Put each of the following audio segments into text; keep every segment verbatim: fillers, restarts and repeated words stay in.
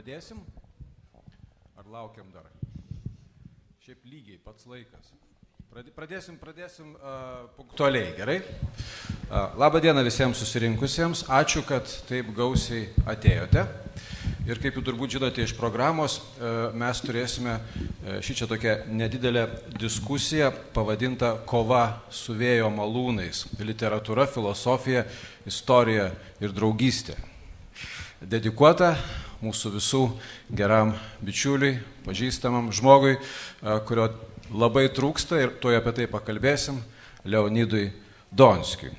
Pradėsim? Ar laukiam dar? Šiaip lygiai, pats laikas. Pradėsim, pradėsim uh, punktualiai, gerai? Uh, labą dieną visiems susirinkusiems. Ačiū, kad taip gausiai atėjote. Ir kaip jau turbūt žinote iš programos, uh, mes turėsime uh, šį čia tokią nedidelę diskusiją pavadintą Kova su vėjo malūnais. Literatūra, filosofija, istorija ir draugystė. Dedikuota mūsų visų geram bičiuliui, pažįstamam žmogui, kurio labai trūksta ir tuoj apie tai pakalbėsim, Leonidui Donskiui.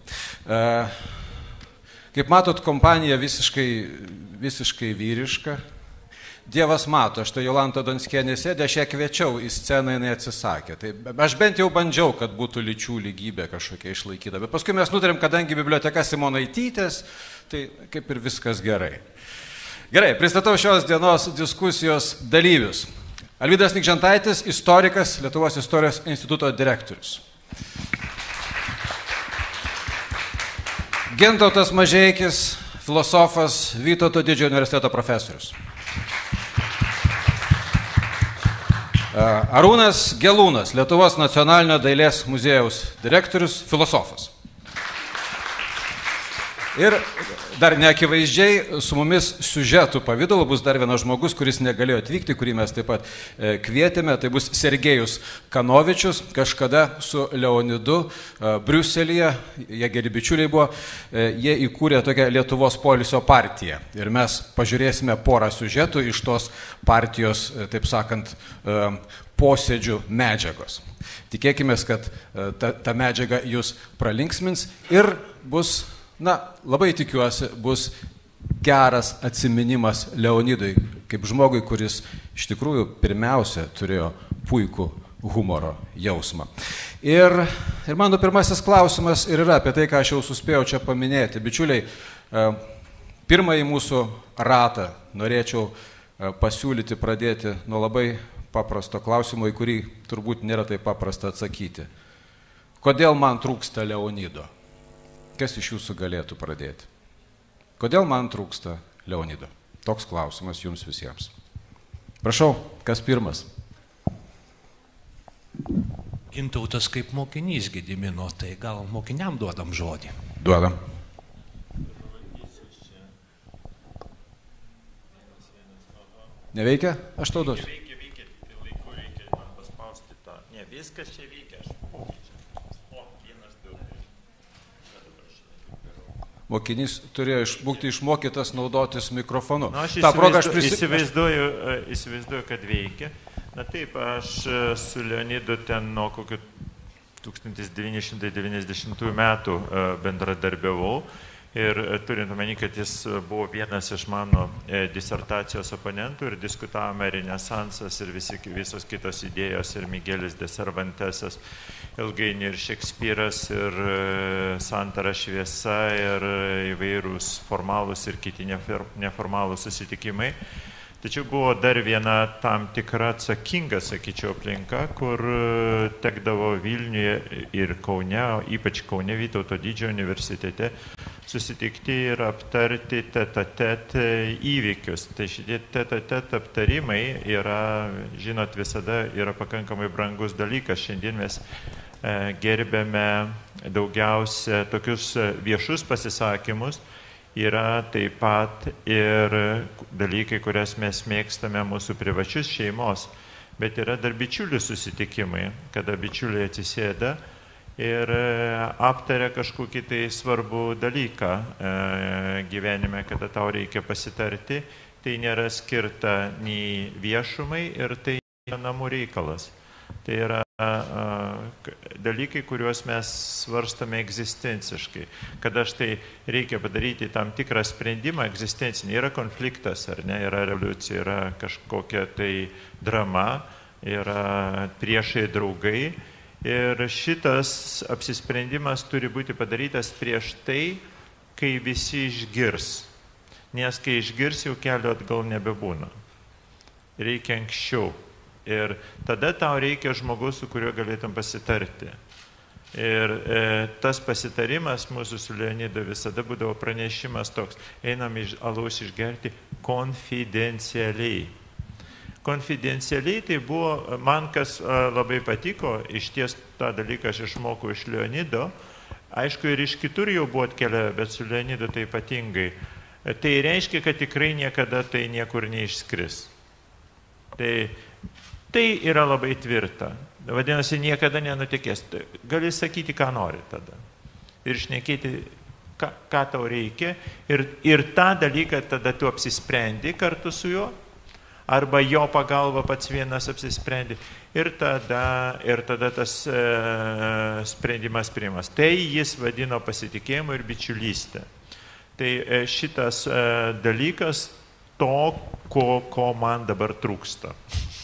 Kaip matot, kompanija visiškai, visiškai vyriška. Dievas mato, štai Jolanta Donskienė sėdė, aš ją kviečiau į sceną, jinai atsisakė. Tai aš bent jau bandžiau, kad būtų lyčių lygybė kažkokia išlaikyta. Bet paskui mes nutarėm, kadangi biblioteka Simonaitytės, tai kaip ir viskas gerai. Gerai, pristatau šios dienos diskusijos dalyvius. Alvydas Nikžentaitis, istorikas, Lietuvos istorijos instituto direktorius. Gintautas Mažeikis, filosofas, Vytauto Didžiojo universiteto profesorius. Arūnas Gelūnas, Lietuvos nacionalinio dailės muziejaus direktorius, filosofas. Ir dar neakivaizdžiai su mumis siužetų pavidalu bus dar vienas žmogus, kuris negalėjo atvykti, kurį mes taip pat kvietėme. Tai bus Sergejus Kanovičius, kažkada su Leonidu Briuselyje, jie geri bičiuliai buvo, jie įkūrė tokią Lietuvos poilsio partiją. Ir mes pažiūrėsime porą siužetų iš tos partijos, taip sakant, posėdžių medžiagos. Tikėkime, kad ta, ta medžiaga jūs pralinksmins ir bus... Na, labai tikiuosi, bus geras atsiminimas Leonidui, kaip žmogui, kuris iš tikrųjų pirmiausia turėjo puikų humoro jausmą. Ir, ir mano pirmasis klausimas ir yra apie tai, ką aš jau suspėjau čia paminėti. Bičiuliai, pirmąjį mūsų ratą norėčiau pasiūlyti pradėti nuo labai paprasto klausimo, į kurį turbūt nėra taip paprasta atsakyti. Kodėl man trūksta Leonido? Kas iš jūsų galėtų pradėti? Kodėl man trūksta Leonido? Toks klausimas jums visiems. Prašau, kas pirmas? Gintautas kaip mokinys Gedimino, tai gal mokiniam duodam žodį? Duodam. Neveikia? Aš tau duosiu. Veikia, veikia, tik laiku reikia man paspausti tą. Ne, viskas čia veikia, aš pokyčiau. O, vienas, du. Mokinys turėjo būti išmokytas naudotis mikrofonu. Na, aš Ta proga aš įsivaizduoju, prisi... įsivaizduoju, įsivaizduoju, kad veikia. Na taip, aš su Leonidu ten nuo kokių tūkstantis devyni šimtai devyniasdešimtųjų metų bendradarbiavau. Ir turint omeny, kad jis buvo vienas iš mano disertacijos oponentų ir diskutavome Renesansas ir visi, visos kitos idėjos ir Migelis de Cervantesas, ilgainiui ir Šekspyras ir Santara šviesa ir įvairūs formalūs ir kiti neformalūs susitikimai. Tačiau buvo dar viena tam tikra atsakinga, sakyčiau, aplinka, kur tekdavo Vilniuje ir Kaune, ypač Kaune Vytauto Didžiojo universitete, susitikti ir aptarti tet-a-tet įvykius. Tai šitie tet-a-tet aptarimai yra, žinot, visada yra pakankamai brangus dalykas. Šiandien mes gerbėme daugiausia tokius viešus pasisakymus. Yra taip pat ir dalykai, kurias mes mėgstame mūsų privačius šeimos, bet yra dar bičiulių susitikimai, kada bičiuliai atsisėda ir aptaria kažkokį tai svarbų dalyką gyvenime, kada tau reikia pasitarti. Tai nėra skirta nei viešumai ir tai yra namų reikalas. Tai yra dalykai, kuriuos mes svarstame egzistenciškai. Kada štai reikia padaryti tam tikrą sprendimą egzistencinį, yra konfliktas, ar ne, yra revoliucija, yra kažkokia tai drama, yra priešai draugai. Ir šitas apsisprendimas turi būti padarytas prieš tai, kai visi išgirs. Nes kai išgirs, jau kelio atgal nebebūna. Reikia anksčiau. Ir tada tau reikia žmogus, su kuriuo galėtum pasitarti. Ir e, tas pasitarimas mūsų su Leonidu visada būdavo pranešimas toks, einam iš alaus išgerti konfidencialiai. Konfidencialiai tai buvo, man kas a, labai patiko, iš ties tą dalyką aš išmokau iš Leonido, aišku ir iš kitur jau buvo atkeliavę, bet su Leonidu tai ypatingai. Tai reiškia, kad tikrai niekada tai niekur neišskris. Tai, tai yra labai tvirta. Vadinasi, niekada nenutekės. Gali sakyti, ką nori tada. Ir šnekėti, ką, ką tau reikia. Ir, ir tą dalyką tada tu apsisprendi kartu su juo. Arba jo pagalba pats vienas apsisprendi. Ir tada, ir tada tas e, sprendimas priimas. Tai jis vadino pasitikėjimu ir bičiulystę. Tai e, šitas e, dalykas to, ko, ko man dabar trūksta.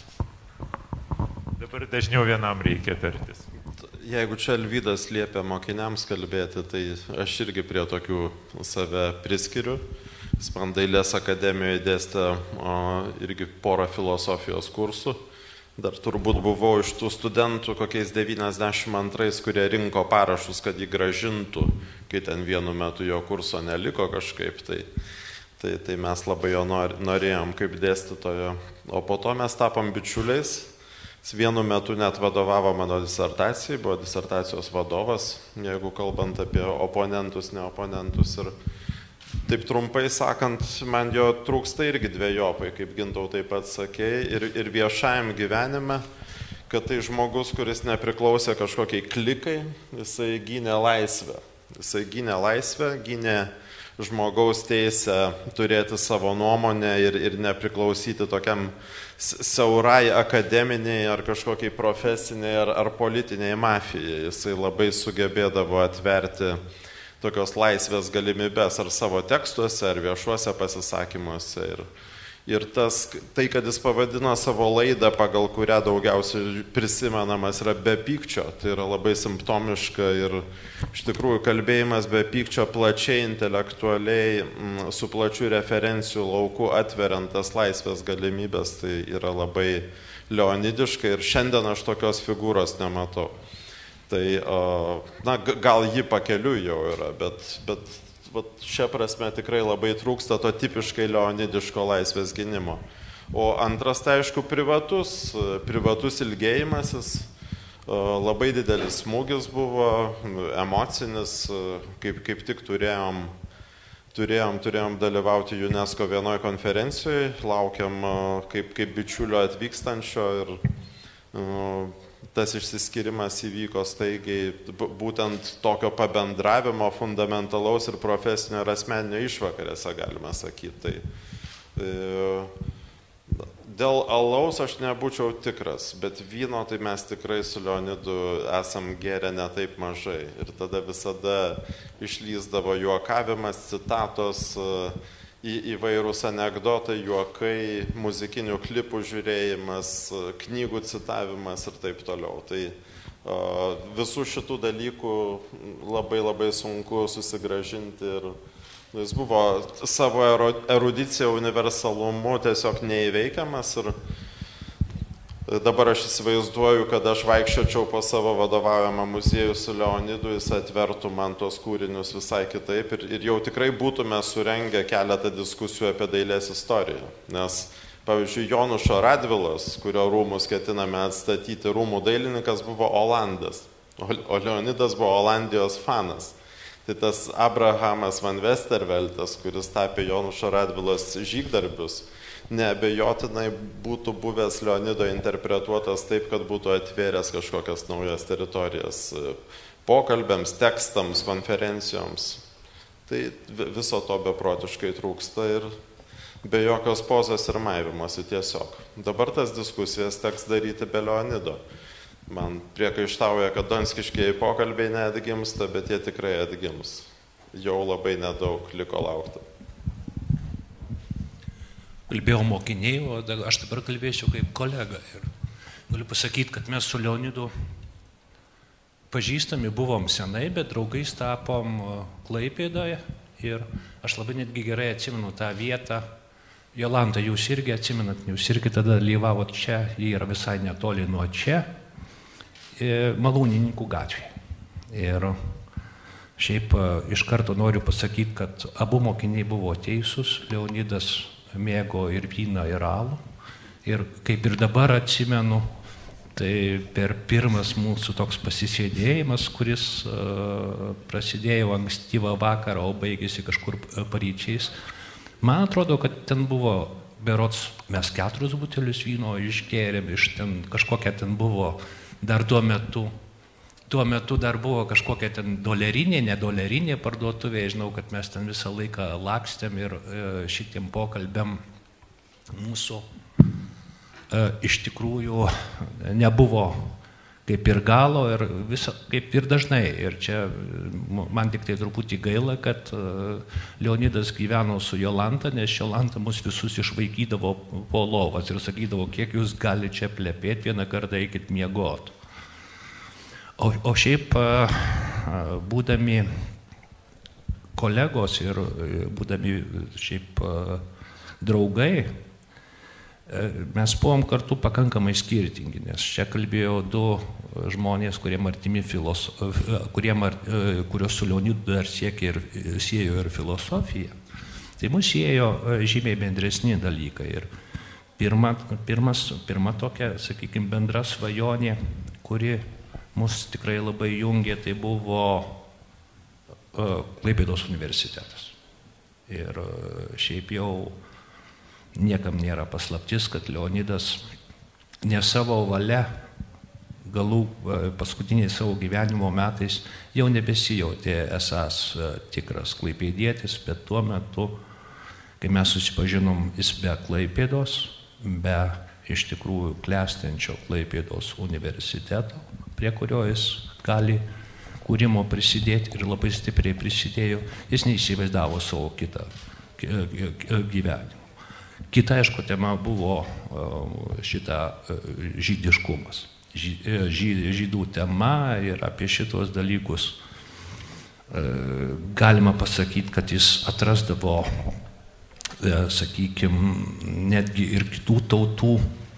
Dabar dažniau vienam reikia tartis. Jeigu čia Alvydas liepia mokiniams kalbėti, tai aš irgi prie tokių save priskiriu. Jis man Dailės akademijoje dėstė o, irgi porą filosofijos kursų. Dar turbūt buvau iš tų studentų kokiais devyniasdešimt antrais, kurie rinko parašus, kad jį gražintų, kai ten vienu metu jo kurso neliko kažkaip. Tai, tai, tai mes labai jo norėjom kaip dėstytojo. O po to mes tapom bičiuliais. Jis vienu metu net vadovavo mano disertacijai, buvo disertacijos vadovas, jeigu kalbant apie oponentus, neoponentus. Ir taip trumpai sakant, man jo trūksta irgi dvejopai, kaip Gintautai pats sakei, ir, ir viešajam gyvenime, kad tai žmogus, kuris nepriklausė kažkokiai klikai, jisai gynė laisvę. Jisai gynė laisvę, gynė žmogaus teisę turėti savo nuomonę ir, ir nepriklausyti tokiam siaurai akademiniai ar kažkokiai profesiniai ar, ar politiniai mafijai. Jisai labai sugebėdavo atverti tokios laisvės galimybės ar savo tekstuose, ar viešuose pasisakymuose. Ir, ir tas, tai, kad jis pavadino savo laidą, pagal kurią daugiausiai prisimenamas yra be pykčio, tai yra labai simptomiška ir iš tikrųjų kalbėjimas be pykčio plačiai, intelektualiai, m, su plačiu referencijų lauku atveriant tas laisvės galimybės, tai yra labai leonidiška ir šiandien aš tokios figūros nematau. Tai, na, gal ji pakeliui jau yra, bet, bet vat šia prasme tikrai labai trūksta to tipiškai leonidiško laisvės gynimo. O antras, tai aišku, privatus, privatus ilgėjimasis, labai didelis smūgis buvo, emocinis, kaip, kaip tik turėjom, turėjom, turėjom dalyvauti UNESCO vienoje konferencijoje, laukiam kaip, kaip bičiulio atvykstančio ir tas išsiskirimas įvyko staigiai būtent tokio pabendravimo fundamentalaus ir profesinio ir asmeninio išvakarėse, galima sakyti. Tai, dėl alaus aš nebūčiau tikras, bet vyno tai mes tikrai su Leonidu esam gėrę ne taip mažai. Ir tada visada išlįsdavo juokavimas, citatos, į, įvairūs anekdotai, juokai, muzikinių klipų žiūrėjimas, knygų citavimas ir taip toliau. Tai o, visų šitų dalykų labai labai sunku susigrąžinti ir jis buvo savo erudicija, universalumu tiesiog neįveikiamas ir dabar aš įsivaizduoju, kad aš vaikščiočiau po savo vadovaujamą muziejų su Leonidu, jis atvertų man tos kūrinius visai kitaip ir, ir jau tikrai būtume surengę keletą diskusijų apie dailės istoriją. Nes, pavyzdžiui, Jonušo Radvilos, kurio rūmus ketiname atstatyti, rūmų dailininkas buvo Olandas, o Leonidas buvo Olandijos fanas. Tai tas Abrahamas van Westerveltas, kuris tapė Jonušo Radvilos žygdarbius, neabejotinai būtų buvęs Leonido interpretuotas taip, kad būtų atvėręs kažkokias naujas teritorijas pokalbėms, tekstams, konferencijoms. Tai viso to beprotiškai trūksta ir be jokios pozos ir maivimosi tiesiog. Dabar tas diskusijas teks daryti be Leonido. Man priekaištauja, kad donskiškieji pokalbiai neatgimsta, bet jie tikrai atgims. Jau labai nedaug liko laukti. Kalbėjau mokiniai, o aš dabar kalbėsiu kaip kolega. Ir galiu pasakyti, kad mes su Leonidu pažįstami buvom senai, bet draugais tapom Klaipėdoje. Ir aš labai netgi gerai atsimenu tą vietą. Jolanta, jūs irgi atsimenat, jūs irgi tada dalyvavot čia, jie yra visai netoli nuo čia, Malūnininkų gatvėje. Ir šiaip iš karto noriu pasakyti, kad abu mokiniai buvo teisūs, Leonidas mėgo ir vyną, ir alų. Ir kaip ir dabar atsimenu, tai per pirmas mūsų toks pasisėdėjimas, kuris uh, prasidėjo ankstyvą vakarą, o baigėsi kažkur paryčiais, man atrodo, kad ten buvo berods mes keturis butelius vyno išgėrėm, iš ten kažkokia ten buvo dar tuo metu. Tuo metu dar buvo kažkokia ten dolerinė, nedolerinė parduotuvė. Žinau, kad mes ten visą laiką lakstėm ir e, šitiem pokalbėm mūsų e, iš tikrųjų nebuvo kaip ir galo ir visa, kaip ir dažnai. Ir čia man tik tai truputį gaila, kad e, Leonidas gyveno su Jolanta, nes Jolanta mus visus išvaikydavo po lovas ir sakydavo, kiek jūs gali čia plepėti, vieną kartą eikit miegot. O, o šiaip, būdami kolegos ir būdami šiaip draugai, mes buvom kartu pakankamai skirtingi, nes čia kalbėjo du žmonės, kurie artimi filosof... kurie, kurios su Leonidu dar siekė ir siejo ir filosofiją. Tai mus siejo žymiai bendresni dalykai. Ir pirma, pirmas, pirma tokia, sakykime, bendra svajonė, kuri mus tikrai labai jungė, tai buvo uh, Klaipėdos universitetas. Ir uh, šiaip jau niekam nėra paslaptis, kad Leonidas ne savo valia galų uh, paskutiniais savo gyvenimo metais jau nebesijautė esąs uh, tikras klaipėdietis, bet tuo metu, kai mes susipažinom, jis be Klaipėdos, be iš tikrųjų klestinčio Klaipėdos universiteto, prie kurio jis gali kūrimo prisidėti ir labai stipriai prisidėjo, jis neįsivaizdavo savo kitą gyvenimą. Kita, aišku, tema buvo šita žydiškumas. Žydų tema ir apie šitos dalykus galima pasakyti, kad jis atrasdavo, sakykime, netgi ir kitų tautų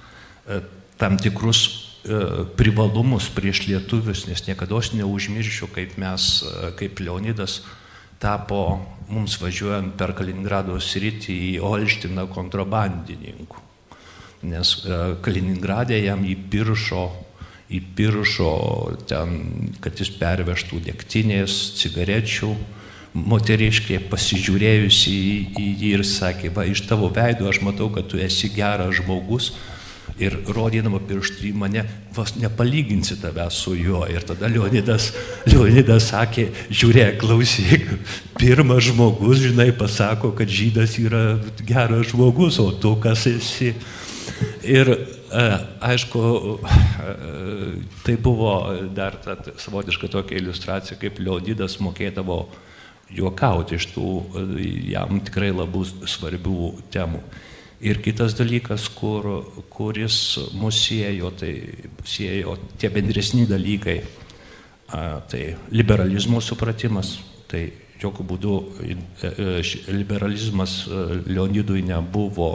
tam tikrus privalumus prieš lietuvius, nes niekados neužmiršiu, kaip mes, kaip Leonidas tapo mums važiuojant per Kaliningrado sritį į Olštiną kontrabandininku. Nes Kaliningrade jam įpiršo, įpiršo ten, kad jis pervežtų degtinės, cigarečių. Moteriškė pasižiūrėjusi į jį ir sakė, va, iš tavo veido aš matau, kad tu esi geras žmogus. Ir rodydama pirštų į mane, vos nepalyginsi tave su juo. Ir tada Leonidas, Leonidas sakė, žiūrėk, klausyk, pirmas žmogus, žinai, pasako, kad žydas yra geras žmogus, o tu kas esi. Ir aišku, tai buvo dar ta savotiška tokia iliustracija, kaip Leonidas mokėdavo juokauti iš tų jam tikrai labai svarbių temų. Ir kitas dalykas, kur, kuris mus siejo, tai siejo tie bendresni dalykai, tai liberalizmo supratimas, tai jokių būdų liberalizmas Leonidui nebuvo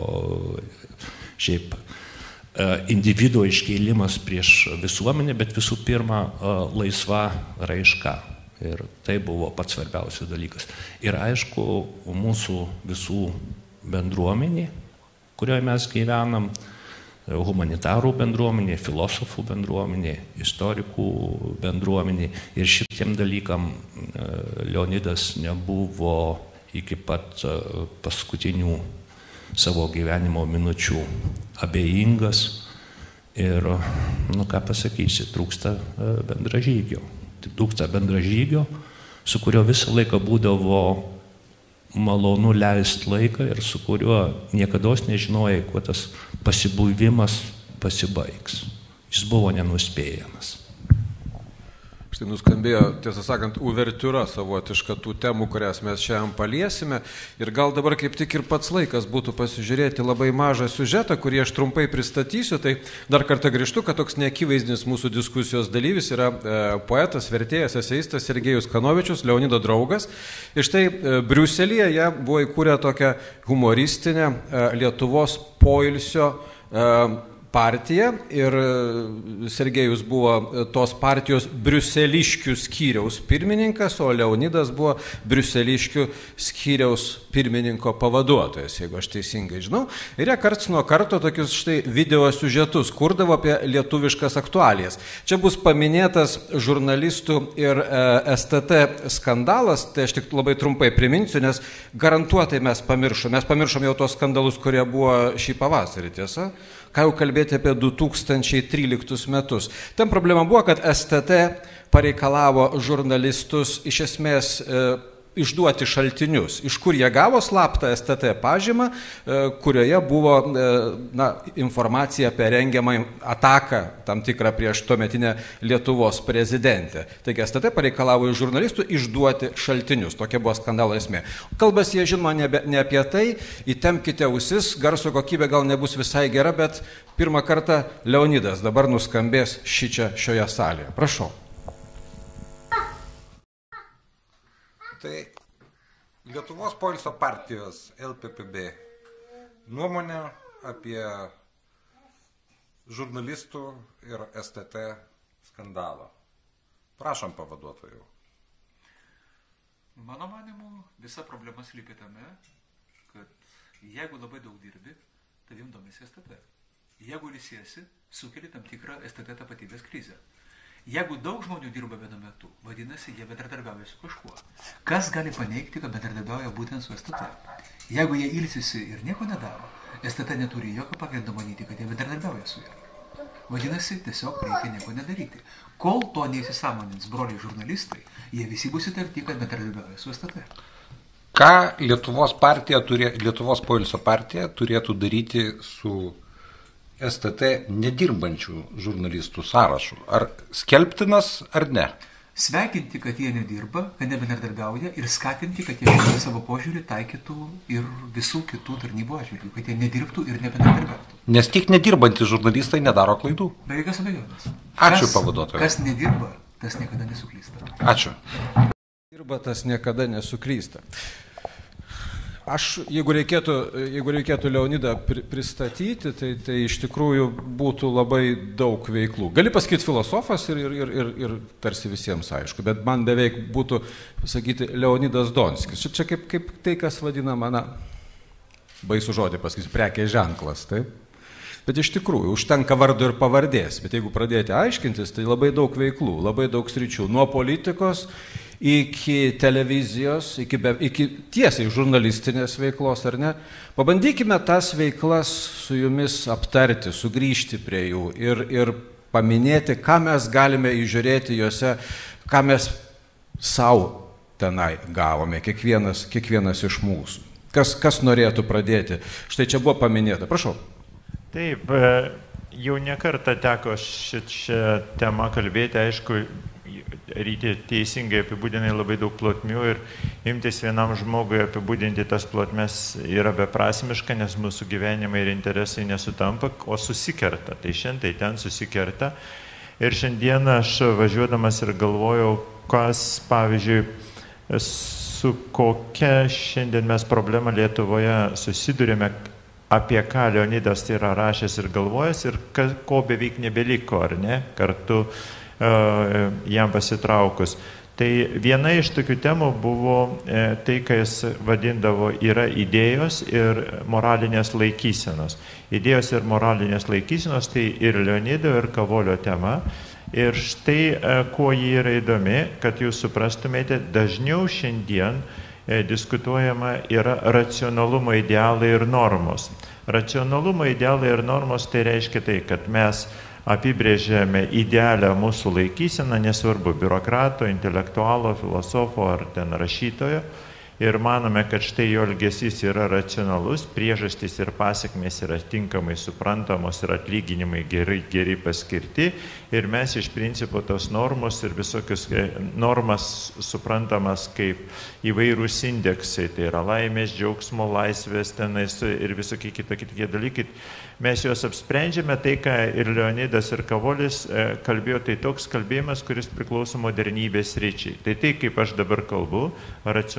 šiaip individo iškėlimas prieš visuomenę, bet visų pirma laisva raiška. Ir tai buvo pats svarbiausias dalykas. Ir aišku, mūsų visų bendruomenė, kurioje mes gyvenam, humanitarų bendruomenė, filosofų bendruomenė, istorikų bendruomenė. Ir šitiem dalykam Leonidas nebuvo iki pat paskutinių savo gyvenimo minučių abejingas. Ir, nu ką pasakysi, trūksta bendražygio. Trūksta bendražygio, su kurio visą laiką būdavo malonu leisti laiką ir su kuriuo niekados nežinojai, kuo tas pasibuvimas pasibaigs. Jis buvo nenuspėjamas. Štai nuskambėjo, tiesą sakant, uvertiūra savotiška tų temų, kurias mes šiandien paliesime. Ir gal dabar kaip tik ir pats laikas būtų pasižiūrėti labai mažą siužetą, kurį aš trumpai pristatysiu. Tai dar kartą grįžtu, kad toks neakivaizdinis mūsų diskusijos dalyvis yra e, poetas, vertėjas, eseistas Sergejus Kanovičius, Leonido draugas. Ir štai e, Briuselyje jie buvo įkūrę tokią humoristinę e, Lietuvos poilsio e, partija ir Sergejus buvo tos partijos briuseliškių skyriaus pirmininkas, o Leonidas buvo briuseliškių skyriaus pirmininko pavaduotojas, jeigu aš teisingai žinau. Ir jie karts nuo karto tokius štai video siužetus kurdavo apie lietuviškas aktualijas. Čia bus paminėtas žurnalistų ir S T T skandalas, tai aš tik labai trumpai priminsiu, nes garantuotai mes pamiršom. Mes pamiršom jau tos skandalus, kurie buvo šį pavasarį, tiesa? Ką jau kalbėti apie du tūkstančiai tryliktus metus. Ten problema buvo, kad S T T pareikalavo žurnalistus iš esmės e, išduoti šaltinius, iš kur jie gavo slaptą S T T pažymą, e, kurioje buvo e, na, informacija apie rengiamą ataką tam tikrą prieš tuometinę Lietuvos prezidentę. Taigi S T T pareikalavo iš žurnalistų išduoti šaltinius. Tokia buvo skandalo esmė. Kalbas jie žinoma ne, ne apie tai, įtempkite ausis, garso kokybė gal nebus visai gera, bet pirmą kartą Leonidas dabar nuskambės šičia šioje salėje. Prašau. Tai Lietuvos poilsio partijos L P P B nuomonė apie žurnalistų ir S T T skandalą. Prašom, pavaduotojų. Mano manimu, visa problema slypi tame, kad jeigu labai daug dirbi, tavim domisi S T T. Jeigu ilsiesi, sukeli tam tikrą S T T tapatybės krizę. Jeigu daug žmonių dirba vienu metu, vadinasi, jie bendradarbiauja su kažkuo. Kas gali paneigti, kad bendradarbiauja būtent su S T T? Jeigu jie ilsisi ir nieko nedaro, S T T neturi jokio pagrindo manyti, kad jie bendradarbiauja su juo. Vadinasi, tiesiog reikia nieko nedaryti. Kol to neįsisąmonins broliai žurnalistai, jie visi bus įtarti, kad bendradarbiauja su S T T. Ką Lietuvos partija, turė, Lietuvos poilsio partija turėtų daryti su S T T nedirbančių žurnalistų sąrašu? Ar skelbtinas, ar ne? Sveikinti, kad jie nedirba, kad nebendradarbiauja ir skatinti, kad jie savo požiūrį taikytų ir visų kitų tarnybų atžvilgių, kad jie nedirbtų ir nebendradarbiautų. Nes tik nedirbantys žurnalistai nedaro klaidų. Be jokios abejonės. Ačiū, pavaduotojai. Kas nedirba, tas niekada nesuklysta. Ačiū. Dirba, tas niekada nesuklysta. Aš, jeigu reikėtų, jeigu reikėtų Leonidą pristatyti, tai, tai iš tikrųjų būtų labai daug veiklų. Gali pasakyti filosofas ir, ir, ir, ir, ir tarsi visiems aišku, bet man beveik būtų pasakyti Leonidas Donskis. Čia, čia kaip, kaip tai, kas vadinama, na, baisų žodį pasakysiu, prekės ženklas, taip? Bet iš tikrųjų, užtenka vardo ir pavardės, bet jeigu pradėti aiškintis, tai labai daug veiklų, labai daug sričių, nuo politikos iki televizijos, iki, be, iki tiesiai žurnalistinės veiklos, ar ne? Pabandykime tas veiklas su jumis aptarti, sugrįžti prie jų ir, ir paminėti, ką mes galime įžiūrėti juose, ką mes savo tenai gavome, kiekvienas, kiekvienas iš mūsų. Kas, kas norėtų pradėti? Štai čia buvo paminėta. Prašau. Taip, jau nekartą teko šią temą kalbėti, aišku, Ryti teisingai apibūdinai labai daug plotmių ir imtis vienam žmogui apibūdinti tas plotmes yra beprasmiška, nes mūsų gyvenimai ir interesai nesutampa, o susikerta. Tai šiandien ten susikerta. Ir šiandieną aš važiuodamas ir galvojau, kas, pavyzdžiui, su kokia šiandien mes problemą Lietuvoje susidurime, apie ką Leonidas tai yra rašęs ir galvojęs ir ko beveik nebeliko, ar ne, kartu jam pasitraukus. Tai viena iš tokių temų buvo tai, ką jis vadindavo yra idėjos ir moralinės laikysenos. Idėjos ir moralinės laikysenos tai ir Leonido, ir Kavolio tema. Ir štai, kuo jį yra įdomi, kad jūs suprastumėte, dažniau šiandien diskutuojama yra racionalumo idealai ir normos. Racionalumo idealai ir normos tai reiškia tai, kad mes apibrėžėme idealią mūsų laikyseną, nesvarbu, biurokrato, intelektualo, filosofo ar ten rašytojo, ir manome, kad štai jo elgesys yra racionalus, priežastys ir pasiekmės yra tinkamai suprantamos ir atlyginimai geri, geri paskirti, ir mes iš principo tos normos ir visokius normas suprantamas kaip įvairūs indeksai, tai yra laimės, džiaugsmo, laisvės tenais ir visokie kitokie dalykai. Mes juos apsprendžiame, tai ką ir Leonidas, ir Kavolis kalbėjo, tai toks kalbėjimas, kuris priklauso modernybės ryčiai. Tai tai, kaip aš dabar kalbu, racionalumo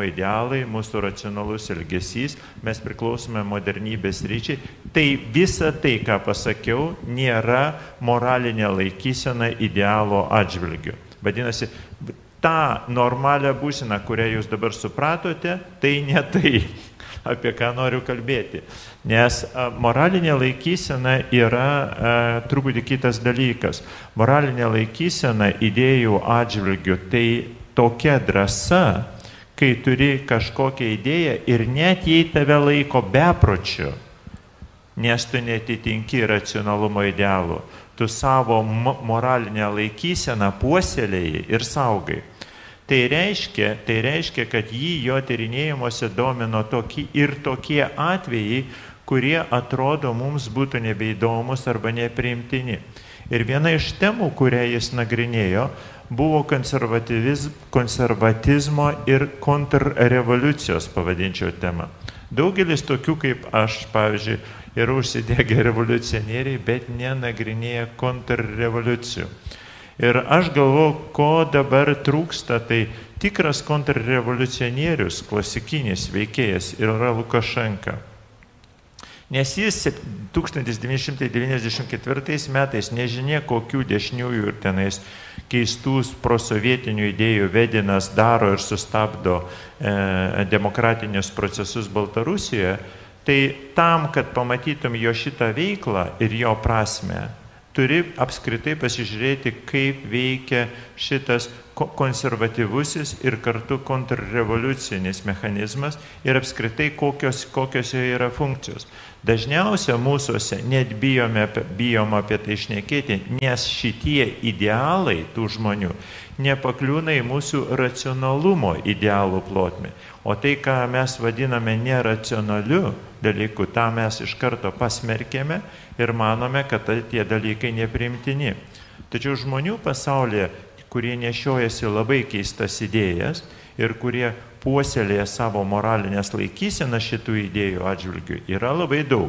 idealai, mūsų racionalus elgesys, mes priklausome modernybės ryčiai. Tai visa tai, ką pasakiau, nėra moralinė laikysena idealo atžvilgiu. Vadinasi, tą normalią būseną, kurią jūs dabar supratote, tai ne tai, apie ką noriu kalbėti. Nes a, moralinė laikysena yra a, truputį kitas dalykas. Moralinė laikysena idėjų atžvilgių tai tokia drąsa, kai turi kažkokią idėją ir net jei tave laiko bepročiu, nes tu netitinki racionalumo idealų, tu savo moralinę laikyseną puoselėjai ir saugai. Tai reiškia, tai reiškia, kad jį jo tyrinėjimuose domino tokie, ir tokie atvejai, kurie atrodo mums būtų nebeįdomus arba nepriimtini. Ir viena iš temų, kurią jis nagrinėjo, buvo konservatizmo ir kontrrevoliucijos, pavadinčiau temą. Daugelis tokių kaip aš, pavyzdžiui, yra užsidegę revoliucionieriai, bet nenagrinėja kontrrevoliucijų. Ir aš galvoju, ko dabar trūksta, tai tikras kontrrevoliucionierius, klasikinis veikėjas yra Lukašenka. Nes jis tūkstantis devyni šimtai devyniasdešimt ketvirtais metais nežinia kokių dešiniųjų ir tenais keistų prosovietinių idėjų vedinas daro ir sustabdo e, demokratinius procesus Baltarusijoje, tai tam, kad pamatytum jo šitą veiklą ir jo prasmę, turi apskritai pasižiūrėti, kaip veikia šitas konservatyvusis ir kartu kontrrevoliucinis mechanizmas ir apskritai kokios, kokios jo yra funkcijos. Dažniausia mūsųse net bijome, bijom apie tai šnekėti, nes šitie idealai tų žmonių nepakliūna į mūsų racionalumo idealų plotmę. O tai, ką mes vadiname neracionaliu dalyku, tą mes iš karto pasmerkėme ir manome, kad tie dalykai nepriimtini. Tačiau žmonių pasaulyje, kurie nešiojasi labai keistas idėjas ir kurie puoselėja savo moralinės laikyseną šitų idėjų atžvilgių, yra labai daug.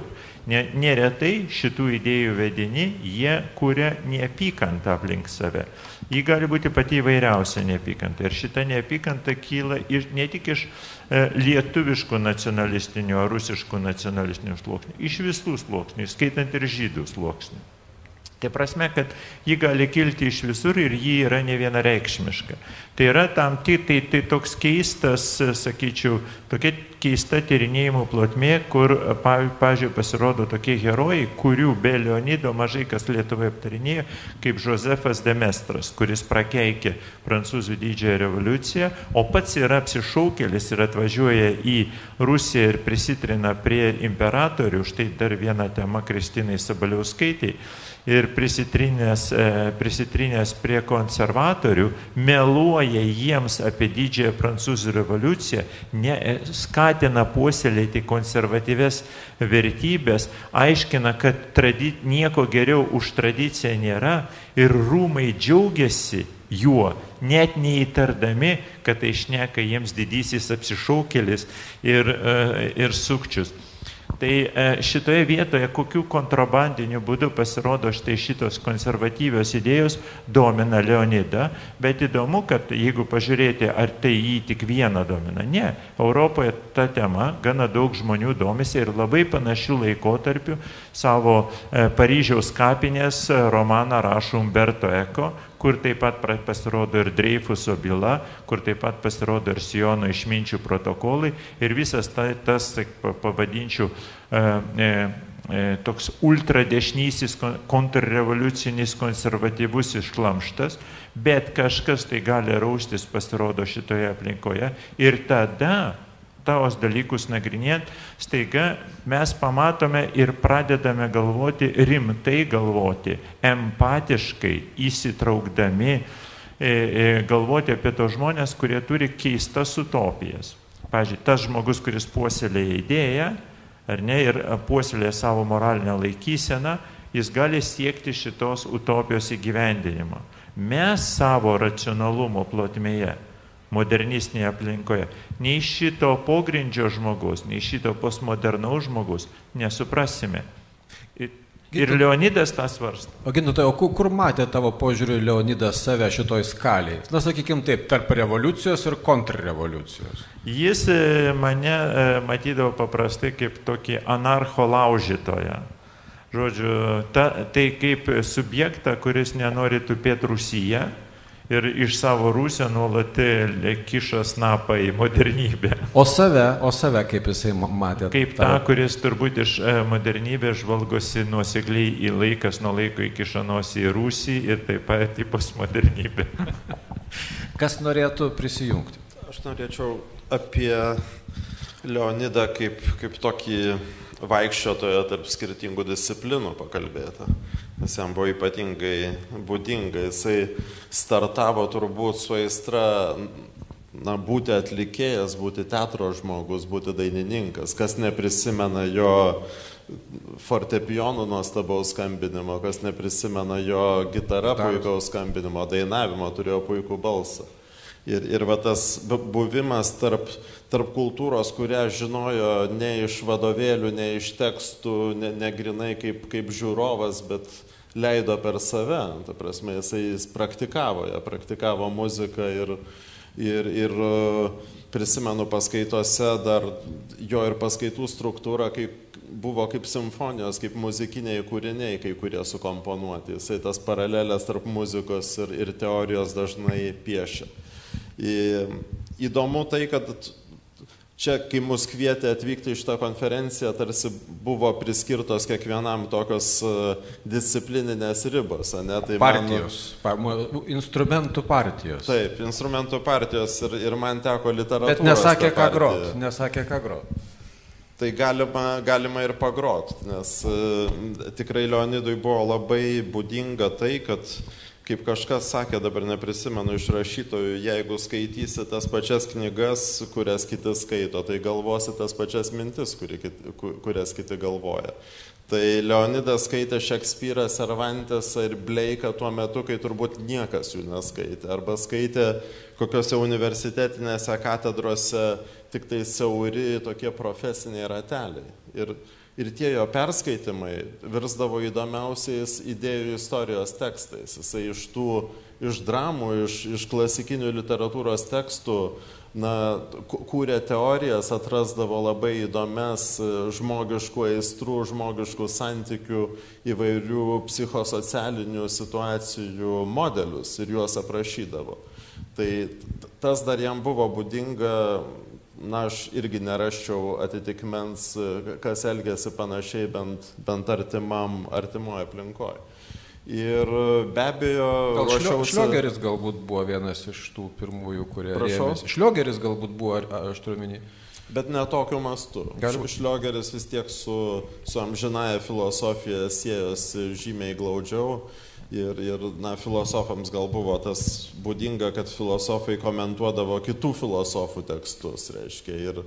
Neretai šitų idėjų vedini, jie kuria neapykantą aplink save. Ji gali būti pati įvairiausia neapykanta. Ir šita neapykanta kyla iš, ne tik iš e, lietuviškų nacionalistinių ar rusiškų nacionalistinių sluoksnių, iš visų sluoksnių, skaitant ir žydų sluoksnių. Tai prasme, kad ji gali kilti iš visur ir ji yra ne vienareikšmiška. Tai yra tam, tai, tai, tai toks keistas, sakyčiau, tokia keista tyrinėjimų plotmė, kur, pavyzdžiui, pasirodo tokie herojai, kurių be Leonido mažai kas Lietuvoje aptarinėjo, kaip Josefas de Maistre, kuris prakeikė prancūzų didžiąją revoliuciją, o pats yra apsišaukėlis ir atvažiuoja į Rusiją ir prisitrina prie imperatorių, štai dar viena tema Kristinai Sabaliauskaitei, ir prisitrinęs, prisitrinęs prie konservatorių, meluoja jiems apie didžiąją prancūzų revoliuciją, ne, skatina puoselėti konservatyves vertybės, aiškina, kad tradi, nieko geriau už tradiciją nėra ir rūmai džiaugiasi juo, net neįtardami, kad tai šneka jiems didysis apsišaukėlis ir, ir sukčius. Tai šitoje vietoje, kokių kontrabandinių būdų pasirodo štai šitos konservatyvios idėjos domina Leonidą, bet įdomu, kad jeigu pažiūrėti, ar tai jį tik vieną domina. Ne, Europoje ta tema gana daug žmonių domisi ir labai panašių laikotarpių savo Paryžiaus kapinės romaną rašo Umberto Eco, kur taip pat pasirodo ir Dreyfuso byla, kur taip pat pasirodo ir Siono išminčių protokolai ir visas ta, tas, pavadinčiau, e, e, toks ultradešinysis kontrrevoliucinis konservatyvusis šlamštas, bet kažkas tai gali raustis pasirodo šitoje aplinkoje ir tada tos dalykus nagrinėjant, staiga mes pamatome ir pradedame galvoti, rimtai galvoti, empatiškai įsitraukdami, galvoti apie tos žmonės, kurie turi keistas utopijas. Pavyzdžiui, tas žmogus, kuris puoselėja idėją, ar ne, ir puoselėja savo moralinę laikyseną, jis gali siekti šitos utopijos įgyvendinimo. Mes savo racionalumo plotmėje, modernistinėje aplinkoje, nei šito pogrindžio žmogus, nei šito postmodernaus žmogus nesuprasime. Ir Leonidas tą svarsto. O Gintai, o kur, kur matė tavo požiūrį Leonidas save šitoj skaliai? Na, sakykime taip, tarp revoliucijos ir kontrrevoliucijos. Jis mane matydavo paprastai kaip tokį anarcho laužytoją. Žodžiu, ta, tai kaip subjektą, kuris nenori tupėti Rusiją ir iš savo Rusio nuolat kiša snapą į modernybę. O save, o save kaip jisai matė? Kaip tą, kuris turbūt iš modernybės žvalgosi nuosekliai į laikas nuo laiko įkiša nosį į Rusiją ir taip pat į postmodernybę. Kas norėtų prisijungti? Aš norėčiau apie Leonidą kaip, kaip tokį vaikščiotoją tarp skirtingų disciplinų pakalbėti. Nes jam buvo ypatingai būdinga. Jisai startavo turbūt su aistra na, būti atlikėjas, būti teatro žmogus, būti dainininkas. Kas neprisimena jo fortepijonų nuostabaus skambinimo, kas neprisimena jo gitara puikaus skambinimo, dainavimo, turėjo puikų balsą. Ir, ir va tas buvimas tarp, tarp kultūros, kurią žinojo ne iš vadovėlių, ne iš tekstų, ne, ne grinai kaip, kaip žiūrovas, bet leido per save. Ta prasme, jisai jis praktikavo, ją praktikavo muziką ir, ir, ir prisimenu paskaitose dar jo ir paskaitų struktūra kaip, buvo kaip simfonijos, kaip muzikiniai kūriniai, kai kurie sukomponuoti. Jisai tas paralelės tarp muzikos ir, ir teorijos dažnai piešia. Įdomu tai, kad čia, kai mus kvietė atvykti į šitą konferenciją, tarsi buvo priskirtos kiekvienam tokios disciplininės ribos. Ne? Tai partijos, man... instrumentų partijos. Taip, instrumentų partijos ir, ir man teko literatūros. Bet nesakė, ką grot, nesakė, ką grot. Tai galima, galima ir pagrot, nes e, tikrai Leonidui buvo labai būdinga tai, kad kaip kažkas sakė, dabar neprisimenu iš rašytojų, jeigu skaitysi tas pačias knygas, kurias kiti skaito, tai galvosi tas pačias mintis, kuri, kurias kiti galvoja. Tai Leonidas skaitė Šekspyrą, Cervantesą ir Bleiką tuo metu, kai turbūt niekas jų neskaitė. Arba skaitė kokiose universitetinėse katedrose tik tai siauri tokie profesiniai rateliai. Ir Ir tie jo perskaitimai virsdavo įdomiausiais idėjų istorijos tekstais. Jisai iš tų, iš dramų, iš, iš klasikinių literatūros tekstų, na, kūrė teorijas, atrasdavo labai įdomias žmogiškų aistrų, žmogiškų santykių, įvairių psichosocialinių situacijų modelius ir juos aprašydavo. Tai tas dar jam buvo būdinga. Na, aš irgi neraščiau atitikmens, kas elgėsi panašiai bent, bent artimam, artimoje aplinkoje. Ir be abejo... Gal ruošiausi... Šliogeris galbūt buvo vienas iš tų pirmųjų, kurie rėmėsi. Šliogeris galbūt buvo, aš turiu minį. Bet ne tokiu mastu. Šliogeris vis tiek su, su amžinąja filosofija siejosi žymiai glaudžiau. Ir, ir na, filosofams gal buvo tas būdinga, kad filosofai komentuodavo kitų filosofų tekstus, reiškia. Ir,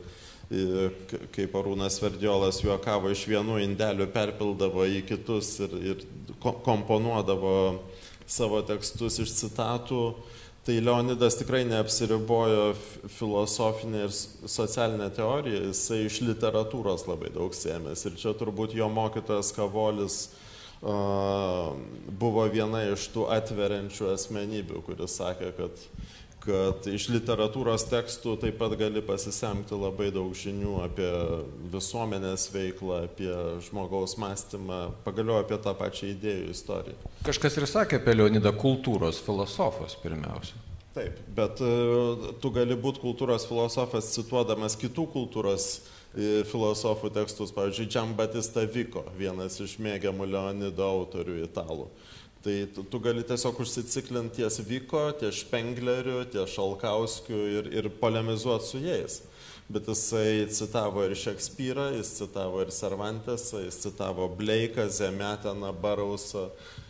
ir kaip Arūnas Sverdiolas juokavo, iš vienų indelių perpildavo į kitus ir, ir komponuodavo savo tekstus iš citatų. Tai Leonidas tikrai neapsiribojo filosofinė ir socialinė teorija, jisai iš literatūros labai daug sėmės. Ir čia turbūt jo mokytojas Kavolis Uh, buvo viena iš tų atveriančių asmenybių, kuris sakė, kad, kad iš literatūros tekstų taip pat gali pasisemti labai daug žinių apie visuomenės veiklą, apie žmogaus mąstymą, pagaliau apie tą pačią idėjų istoriją. Kažkas ir sakė apie Leonidą kultūros filosofas pirmiausia. Taip, bet uh, tu gali būti kultūros filosofas cituodamas kitų kultūros filosofų tekstus, pavyzdžiui, Giambattista Vico, vienas iš mėgiamų Leonido autorių italų. Tai tu, tu gali tiesiog užsiciklinti ties Vico, ties Špengleriu, ties Šalkauskiu ir, ir polemizuoti su jais. Bet jisai citavo ir Šekspyrą, jis citavo ir Cervantesą, jis citavo Bleiką, Zemeteną, Barausą.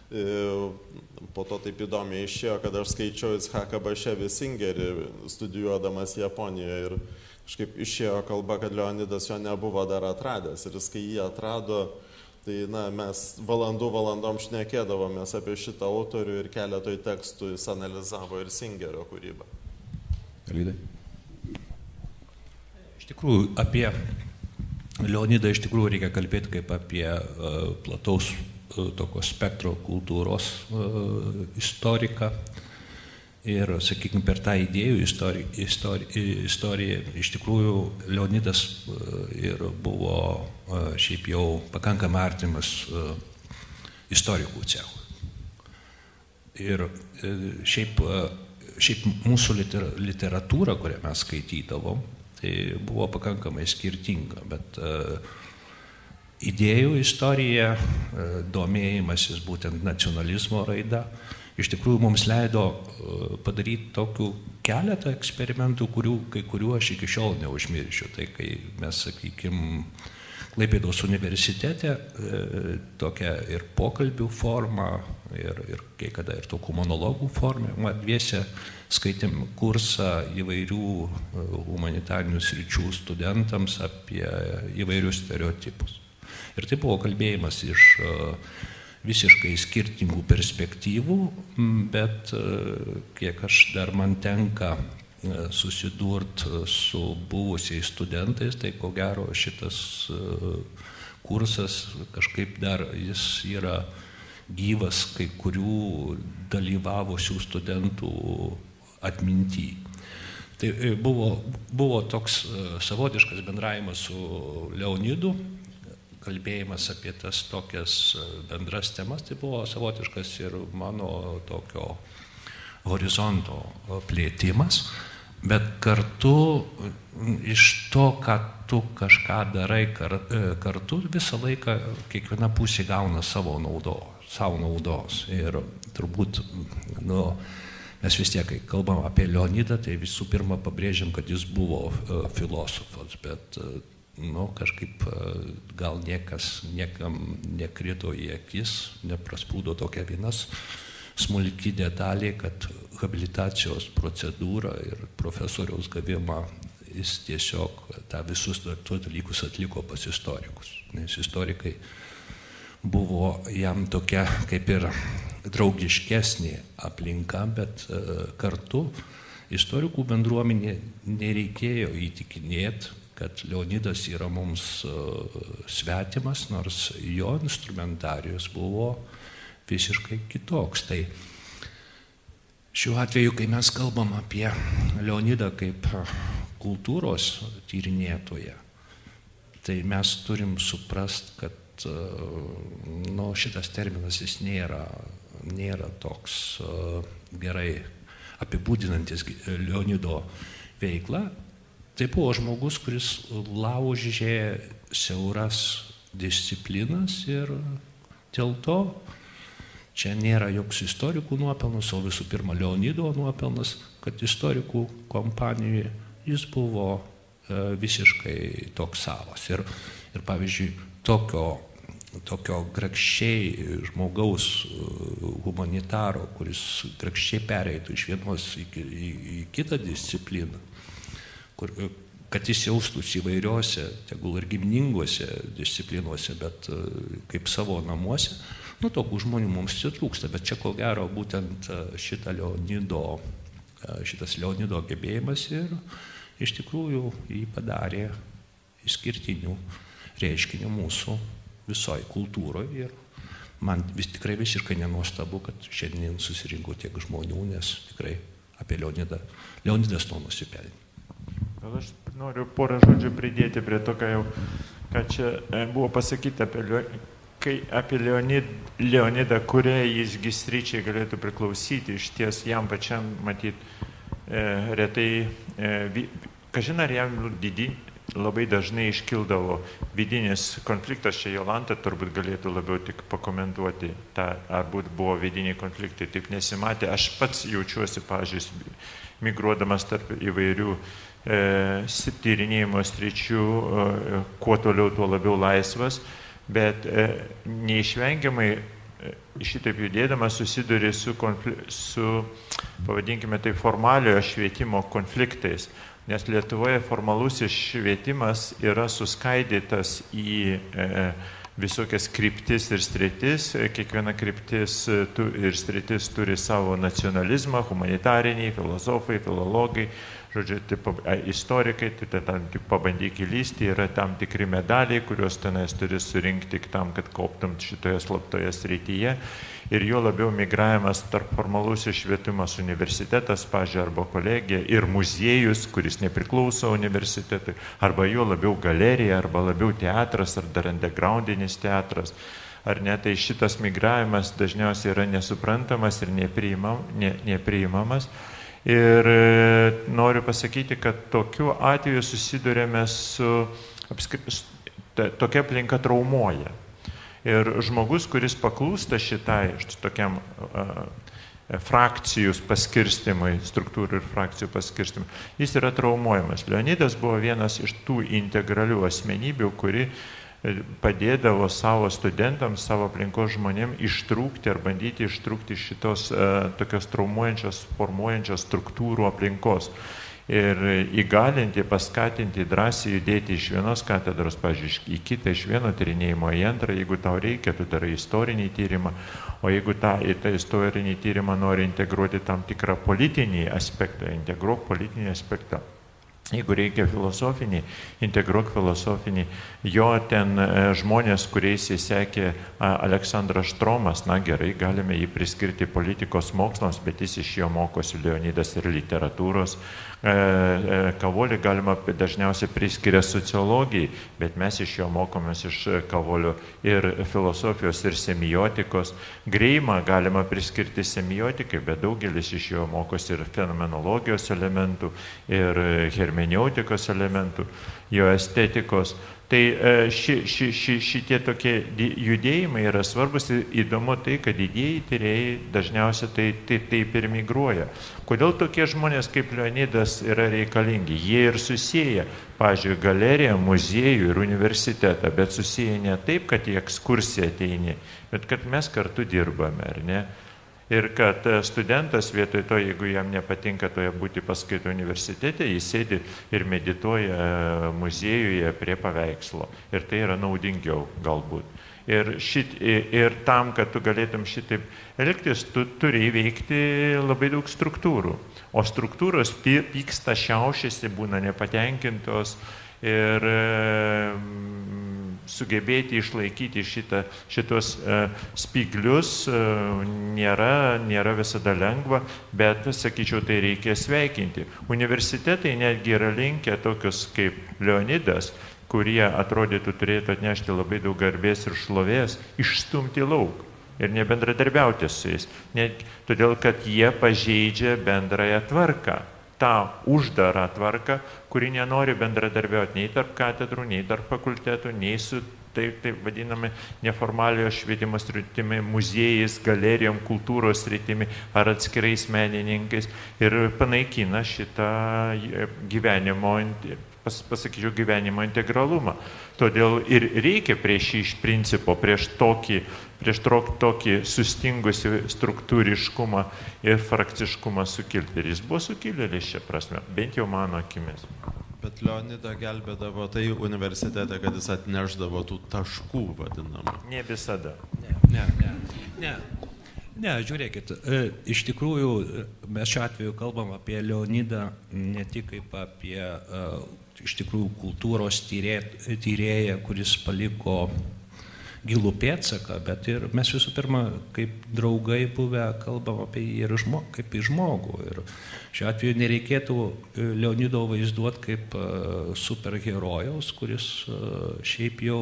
Po to taip įdomiai išėjo, kad aš skaičiau Itzhaką Baševį Singerį, studijuodamas Japonijoje, ir kažkaip išėjo kalba, kad Leonidas jo nebuvo dar atradęs. Ir jis, kai jį atrado, tai na, mes valandų valandom šnekėdavomės apie šitą autorių ir keletoj tekstų jis analizavo ir Singerio kūrybą. Lydai. Iš tikrųjų, apie Leonidą iš tikrųjų reikia kalbėti kaip apie uh, plataus tokio spektro kultūros istoriką. Ir, sakykime, per tą idėjų istoriją, istoriją, istoriją iš tikrųjų Leonidas ir buvo šiaip jau pakankamai artimas istorikų cechui. Ir šiaip, šiaip mūsų literatūra, kurią mes skaitydavom, tai buvo pakankamai skirtinga, bet idėjų istorija, domėjimasis būtent nacionalizmo raida, iš tikrųjų mums leido padaryti tokių keletą eksperimentų, kurių, kai kurių aš iki šiol neužmiršiu. Tai kai mes, sakykime, Klaipėdos universitete tokia ir pokalbių forma, ir, ir kai kada ir tokių monologų forma, dviese skaitėm kursą įvairių humanitarinių sričių studentams apie įvairius stereotipus. Ir tai buvo kalbėjimas iš visiškai skirtingų perspektyvų, bet kiek aš dar man tenka susidurti su buvusiais studentais, tai ko gero šitas kursas kažkaip dar jis yra gyvas kai kurių dalyvavusių studentų atminty. Tai buvo, buvo toks savotiškas bendravimas su Leonidu, kalbėjimas apie tas tokias bendras temas, tai buvo savotiškas ir mano tokio horizonto plėtimas, bet kartu iš to, kad tu kažką darai kartu, visą laiką kiekviena pusė gauna savo naudos, savo naudos. Ir turbūt, nu, mes vis tiek, kai kalbam apie Leonidą, tai visų pirma pabrėžiam, kad jis buvo filosofas, bet nu, kažkaip gal niekas, niekam nekrito į akis, neprasprūdo tokia vienas smulki detalė, kad habilitacijos procedūrą ir profesoriaus gavimą jis tiesiog tą visus tuos dalykus atliko pas istorikus. Nes istorikai buvo jam tokia kaip ir draugiškesnė aplinka, bet kartu istorikų bendruomenė nereikėjo įtikinėti, kad Leonidas yra mums svetimas, nors jo instrumentarijus buvo visiškai kitoks. Tai šiuo atveju, kai mes kalbam apie Leonidą kaip kultūros tyrinėtoją, tai mes turim suprast, kad nu, šitas terminas jis nėra, nėra toks gerai apibūdinantis Leonido veiklą. Tai buvo žmogus, kuris laužė siauras disciplinas ir dėl to čia nėra joks istorikų nuopelnas, o visų pirma Leonido nuopelnas, kad istorikų kompanijoje jis buvo visiškai toks savas. Ir, ir pavyzdžiui, tokio, tokio grakščiai žmogaus humanitaro, kuris grakščiai pereitų iš vienos į, į, į kitą discipliną, kur, kad jis jaustųsi įvairiuose, tegul ir giminingose disciplinuose, bet kaip savo namuose, nu, tokių žmonių mums trūksta, bet čia ko gero būtent šita Leonido, šitas Leonido gebėjimas ir iš tikrųjų jį padarė išskirtinių reiškinių mūsų visoje kultūroje ir man vis tikrai visiškai nenuostabu, kad šiandien susirinko tiek žmonių, nes tikrai apie Leonidą, Leonidas to nusipelnė. Gal aš noriu porą žodžių pridėti prie to, ką jau ką čia buvo pasakyti apie, kai, apie Leonid, Leonidą, kuriai jisgi sričiai galėtų priklausyti, iš ties jam pačiam matyti e, retai, e, kažin ar jam didį, labai dažnai iškildavo vidinis konfliktas, čia Jolanta turbūt galėtų labiau tik pakomentuoti, tą, ar būt buvo vidiniai konfliktai, taip nesimatė. Aš pats jaučiuosi, pavyzdžiui, migruodamas tarp įvairių e, tyrinėjimo sričių, e, kuo toliau, tuo labiau laisvas, bet e, neišvengiamai e, šitaip judėdamas susiduri su, su, pavadinkime tai, formaliojo švietimo konfliktais. Nes Lietuvoje formalusis švietimas yra suskaidytas į e, visokias kryptis ir sritis. Kiekviena kryptis tu, ir sritis turi savo nacionalizmą, humanitariniai, filosofai, filologai, žodžiu, tipo, istorikai, tai ten pabandyk įlysti, yra tam tikri medaliai, kuriuos tenais turi surinkti tam, kad koptum šitoje slaptoje srityje. Ir juo labiau migravimas tarp formalusis švietimas universitetas, pažiūrėjau, arba kolegija ir muziejus, kuris nepriklauso universitetui, arba juo labiau galerija, arba labiau teatras, ar dar undergroundinis teatras. Ar ne, tai šitas migravimas dažniausiai yra nesuprantamas ir nepriimam, ne, nepriimamas. Ir e, noriu pasakyti, kad tokiu atveju susidurėme su apskritai, tokia aplinka traumuoja. Ir žmogus, kuris paklūsta šitai, tokiam a, frakcijų paskirstimui, struktūrų ir frakcijų paskirstimui, jis yra traumuojamas. Leonidas buvo vienas iš tų integralių asmenybių, kuri padėdavo savo studentams, savo aplinkos žmonėm ištrūkti ar bandyti ištrūkti šitos a, tokios traumuojančios, formuojančios struktūrų aplinkos. Ir įgalinti, paskatinti, drąsiai judėti iš vienos katedros, pavyzdžiui, į kitą, iš vieno tyrinėjimo į antrą. Jeigu tau reikia, tu darai istorinį tyrimą, o jeigu tą, į tą istorinį tyrimą nori integruoti tam tikrą politinį aspektą, integruok politinį aspektą. Jeigu reikia filosofinį, integruok filosofinį. Jo ten žmonės, kuriais jis sekė Aleksandras Štromas, na gerai, galime jį priskirti politikos mokslams, bet jis iš jo mokosi Leonidas ir literatūros. Kavolį galima dažniausiai priskiria sociologijai, bet mes iš jo mokomės iš Kavolio ir filosofijos ir semiotikos. Greimą galima priskirti semiotikai, bet daugelis iš jo mokosi ir fenomenologijos elementų, ir hermeneutikos elementų, jo estetikos. Tai ši, ši, ši, šitie tokie judėjimai yra svarbus ir įdomu tai, kad didieji tyrėjai dažniausiai tai, tai, taip ir migruoja. Kodėl tokie žmonės kaip Leonidas yra reikalingi? Jie ir susiję, pavyzdžiui, galeriją, muziejų ir universitetą, bet susiję ne taip, kad į ekskursiją ateini, bet kad mes kartu dirbame, ar ne? Ir kad studentas vietoj to, jeigu jam nepatinka toje būti paskaito universitete, jis sėdi ir medituoja muziejuje prie paveikslo. Ir tai yra naudingiau galbūt. Ir, šit, ir tam, kad tu galėtum šitaip elgtis, tu turi įveikti labai daug struktūrų. O struktūros pyksta, šiaušiasi, būna nepatenkintos ir sugebėti išlaikyti šitą, šitos uh, spiglius uh, nėra, nėra visada lengva, bet, sakyčiau, tai reikia sveikinti. Universitetai netgi yra linkę tokius kaip Leonidas, kurie atrodytų turėtų atnešti labai daug garbės ir šlovės, išstumti lauk ir nebendradarbiauti su jais. Net todėl, kad jie pažeidžia bendrąją tvarką. tą uždarą tvarką, kuri nenori bendradarbiauti nei tarp katedrų, nei tarp fakultetų, nei su taip, taip vadinami neformaliojo švietimo sritimi, muziejais, galerijom, kultūros sritimi ar atskirais menininkais ir panaikina šitą gyvenimo, pas, pasakyčiau, gyvenimo integralumą. Todėl ir reikia prieš šį iš principo, prieš tokį, prieš tokį sustingusi struktūriškumą ir frakciškumą sukilti. Ir jis buvo sukilėlis šią prasme, bent jau mano akimis. Bet Leonidą gelbėdavo tai universitete, kad jis atneždavo tų taškų vadinamų. Ne visada. Ne, ne, ne. ne. Ne, žiūrėkit, iš tikrųjų mes šiuo atveju kalbam apie Leonidą ne tik kaip apie iš tikrųjų kultūros tyrėją, kuris paliko gilų pėdsaką, bet ir mes visų pirma, kaip draugai buvę, kalbam apie jį ir žmo, kaip į žmogų. Ir šiuo atveju nereikėtų Leonido vaizduoti kaip superherojaus, kuris šiaip jau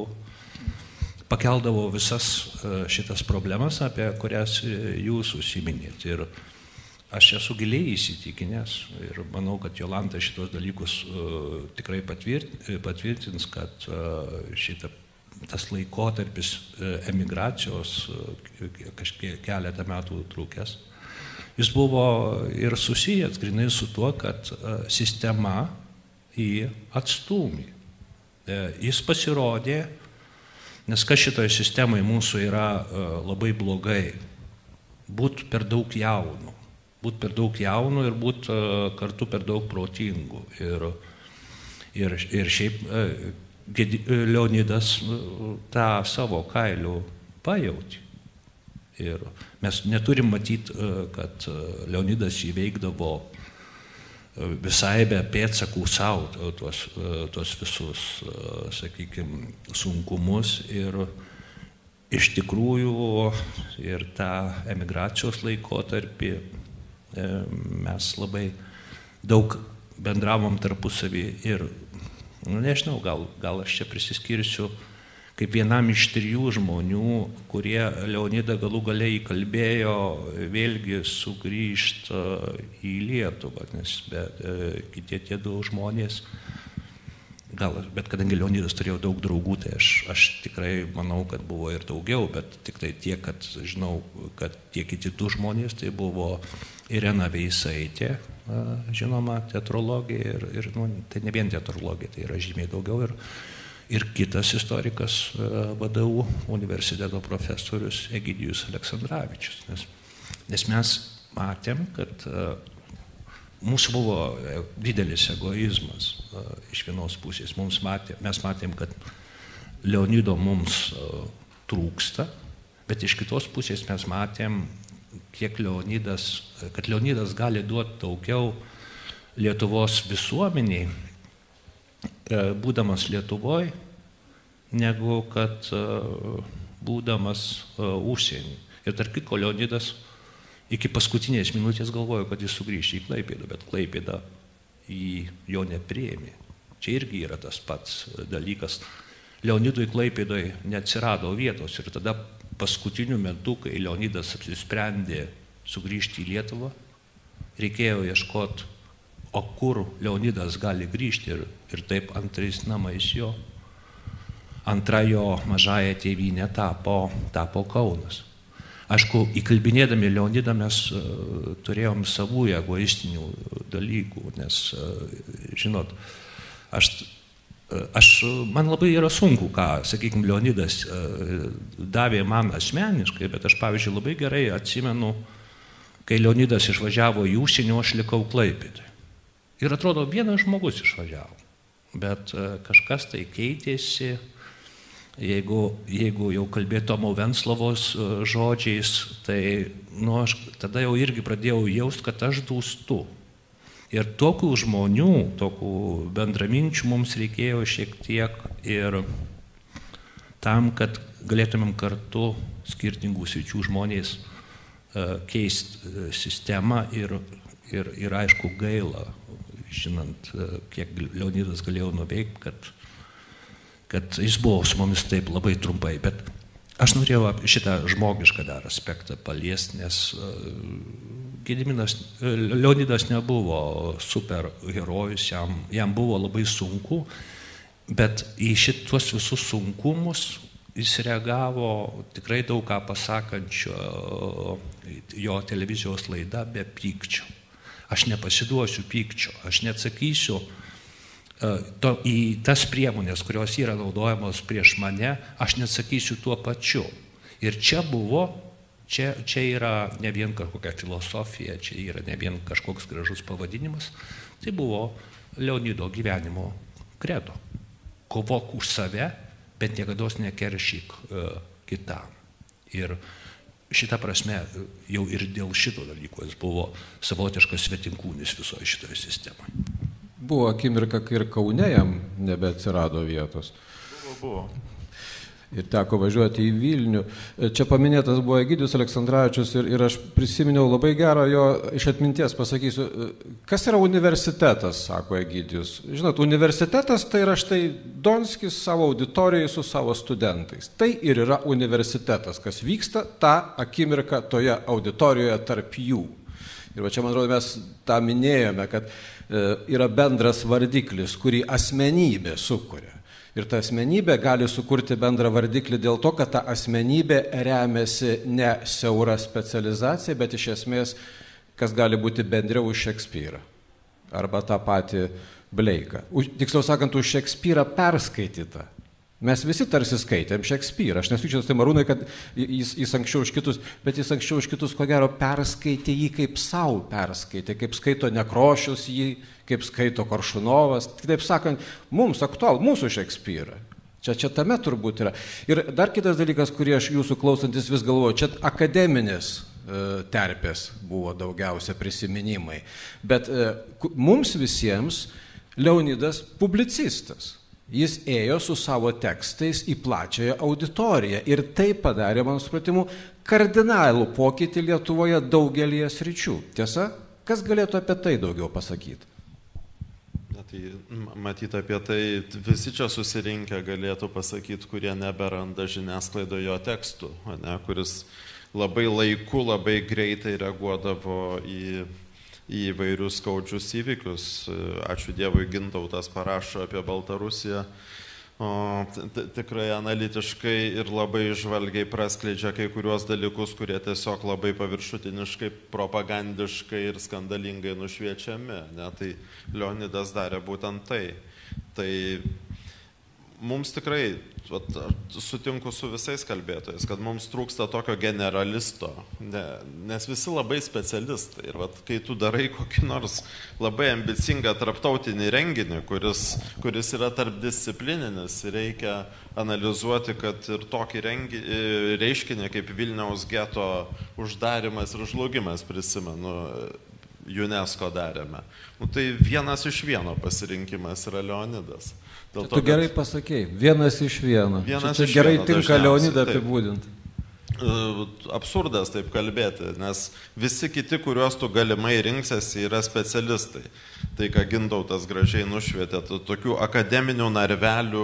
pakeldavo visas šitas problemas, apie kurias jūs užsiminėt. Ir aš esu giliai įsitikinęs ir manau, kad Jolanta šitos dalykus uh, tikrai patvirt, patvirtins, kad uh, šita, tas laikotarpis uh, emigracijos uh, kažkiek keletą metų trūkęs, jis buvo ir susijęs grinai su tuo, kad uh, sistema jį atstūmė. Uh, jis pasirodė, nes kas šitoje sistemoje mūsų yra uh, labai blogai, būt per daug jaunų. Būt per daug jaunų ir būt uh, kartu per daug protingų. Ir, ir, ir šiaip uh, Leonidas uh, tą savo kailių pajauti. Ir mes neturim matyti, uh, kad uh, Leonidas įveikdavo visai be pėdsakų savo tuos, tuos visus, sakykime, sunkumus ir iš tikrųjų ir tą emigracijos laikotarpį mes labai daug bendravom tarpusavį ir, nu, nežinau, gal, gal aš čia prisiskirsiu kaip vienam iš trijų žmonių, kurie Leonidą galų galiai įkalbėjo vėlgi sugrįžti į Lietuvą, nes be, kitie tie du žmonės, gal, bet kadangi Leonidas turėjo daug draugų, tai aš, aš tikrai manau, kad buvo ir daugiau, bet tik tai tiek, kad žinau, kad tie kiti du žmonės, tai buvo Irena Veisaitė, žinoma, teatrologė ir, ir nu, tai ne vien teatrologė, tai yra žymiai daugiau ir Ir kitas istorikas V D U universiteto profesorius Egidijus Aleksandravičius. Nes, nes mes matėm, kad mūsų buvo didelis egoizmas iš vienos pusės. Mums matė, mes matėm, kad Leonido mums trūksta, bet iš kitos pusės mes matėm, kiek Leonidas, kad Leonidas gali duoti daugiau Lietuvos visuomeniai, būdamas Lietuvoje, negu kad būdamas užsienį. Ir tarp kitko Leonidas iki paskutinės minutės galvojo, kad jis sugrįš į Klaipėdą, bet Klaipėda į jo nepriėmė. Čia irgi yra tas pats dalykas. Leonidui Klaipėdoje neatsirado vietos ir tada paskutiniu metu, kai Leonidas apsisprendė sugrįžti į Lietuvą, reikėjo ieškoti, o kur Leonidas gali grįžti ir, ir taip antrais namais jo. Antra jo mažąją tėvynę tapo, tapo Kaunas. Aišku, įkalbinėdami Leonidą mes uh, turėjom savų egoistinių dalykų, nes, uh, žinot, aš, uh, aš, man labai yra sunku, ką, sakykime, Leonidas uh, davė man asmeniškai, bet aš, pavyzdžiui, labai gerai atsimenu, kai Leonidas išvažiavo į užsienį, aš likau Klaipėdoje. Ir atrodo, vienas žmogus išvažiavo, bet kažkas tai keitėsi, jeigu, jeigu jau kalbėtų Tomo Venclovos žodžiais, tai nu, aš tada jau irgi pradėjau jausti, kad aš dūstu. Ir tokių žmonių, tokių bendraminčių mums reikėjo šiek tiek ir tam, kad galėtumėm kartu skirtingų sričių žmonės keisti sistemą ir, ir, ir aišku gaila, žinant, kiek Leonidas galėjo nuveikti, kad, kad jis buvo su mumis taip labai trumpai. Bet aš norėjau šitą žmogišką dar aspektą paliesti, nes Gediminas, Leonidas nebuvo super herojus, jam, jam buvo labai sunku, bet į šitos visus sunkumus jis reagavo tikrai daug ką pasakančio jo televizijos laida be pykčio. Aš nepasiduosiu pykčio, aš neatsakysiu uh, to, į tas priemonės, kurios yra naudojamos prieš mane, aš neatsakysiu tuo pačiu. Ir čia buvo, čia, čia yra ne vien kažkokia filosofija, čia yra ne vien kažkoks gražus pavadinimas, tai buvo Leonido gyvenimo kredo. Kovok už save, bet niekados nekeršyk uh, kitam. Ir šitą prasme jau ir dėl šito dalyko jis buvo savotiškas svetinkūnis visoje šitoje sistemoje. Buvo akimirka, kai ir Kaune jam nebeatsirado vietos. Buvo, buvo. Ir teko važiuoti į Vilnių. Čia paminėtas buvo Egidijus Aleksandravičius ir, ir aš prisiminiau labai gerą jo iš atminties, pasakysiu, kas yra universitetas, sako Egidijus. Žinot, universitetas tai yra štai Donskis savo auditorijai su savo studentais. Tai ir yra universitetas, kas vyksta tą akimirką toje auditorijoje tarp jų. Ir va čia, man atrodo, mes tą minėjome, kad e, yra bendras vardiklis, kurį asmenybė sukuria. Ir ta asmenybė gali sukurti bendrą vardiklį dėl to, kad ta asmenybė remiasi ne siaura specializacija, bet iš esmės, kas gali būti bendriau už Šekspyrą. Arba tą patį Bleiką. Tiksliau sakant, už Šekspyrą perskaitytą. Mes visi tarsi skaitėm Šekspyrą. Aš nesučiau tai Marūnai, kad jis, jis anksčiau už kitus, bet jis anksčiau už kitus, ko gero, perskaitė jį kaip savo perskaitė, kaip skaito Nekrošius jį, kaip skaito Koršunovas. Kitaip sakant, mums aktual, mūsų Šekspyrą. Čia, čia tame turbūt yra. Ir dar kitas dalykas, kurį aš jūsų klausantis vis galvoju, čia akademinis terpės buvo daugiausia prisiminimai. Bet mums visiems Leonidas publicistas. Jis ėjo su savo tekstais į plačiąją auditoriją ir tai padarė, mano supratimu, kardinalų pokytį Lietuvoje daugelį sričių. Tiesa? Kas galėtų apie tai daugiau pasakyti? Na, tai matyt, apie tai visi čia susirinkę galėtų pasakyti, kurie neberanda žiniasklaidoje jo tekstų, ne, kuris labai laiku, labai greitai reaguodavo į, į įvairius skaudžius įvykius. Ačiū Dievui, Gintautas parašo apie Baltarusiją. O, tikrai analitiškai ir labai žvalgiai praskleidžia kai kuriuos dalykus, kurie tiesiog labai paviršutiniškai, propagandiškai ir skandalingai nušviečiami. Ne? Tai Leonidas darė būtent tai. Tai mums tikrai, vat, sutinku su visais kalbėtojais, kad mums trūksta tokio generalisto, ne, nes visi labai specialistai. Ir vat, kai tu darai kokį nors labai ambicingą tarptautinį renginį, kuris, kuris yra tarpdisciplininis, reikia analizuoti, kad ir tokį rengi, reiškinį kaip Vilniaus geto uždarimas ir žlugimas, prisimenu, UNESCO darėme. Nu, tai vienas iš vieno pasirinkimas yra Leonidas. Dėl to, tu gerai kad... pasakei, vienas iš vieno. Vienas čia, čia iš gerai vieno, tinka Leonidą apibūdinti. Absurdas taip kalbėti, nes visi kiti, kuriuos tu galimai rinksiesi, yra specialistai. Tai, ką Gintautas gražiai nušvietė, tokių akademinių narvelių,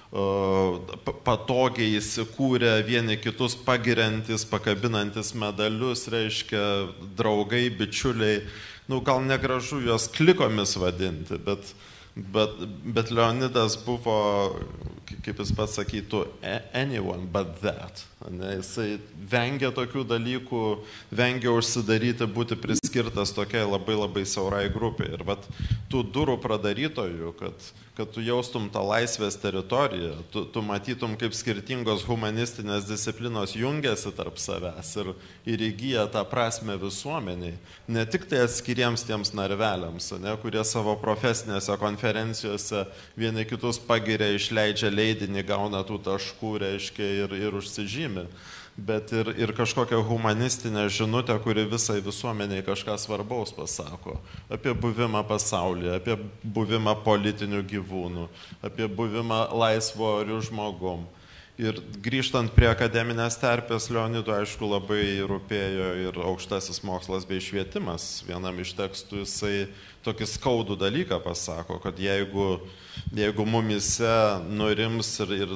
patogiai įsikūrę, vieni kitus pagiriantis, pakabinantis medalius, reiškia draugai, bičiuliai. Nu, gal negražu juos klikomis vadinti, bet, bet, bet Leonidas buvo, kaip jis pats sakytų, anyone but that. Ne, jisai vengia tokių dalykų, vengia užsidaryti, būti priskirtas tokiai labai labai siaurai grupiai. Ir vat tų durų pradarytojų, kad, kad tu jaustum tą laisvės teritoriją, tu, tu matytum, kaip skirtingos humanistinės disciplinos jungiasi tarp savęs ir, ir įgyja tą prasme visuomeniai. Ne tik tai atskiriems tiems narveliams, ne, kurie savo profesinėse konferencijose vieni kitus pagiria, išleidžia leidinį, gauna tų taškų, reiškia, ir, ir užsižymė. Bet ir, ir kažkokią humanistinę žinutę, kuri visai visuomeniai kažką svarbaus pasako. Apie buvimą pasaulyje, apie buvimą politinių gyvūnų, apie buvimą laisvo orių žmogum. Ir grįžtant prie akademinės terpės, Leonidui, aišku, labai rūpėjo ir aukštasis mokslas bei švietimas. Vienam iš tekstų jisai tokį skaudų dalyką pasako, kad jeigu, jeigu mumise nurims ir, ir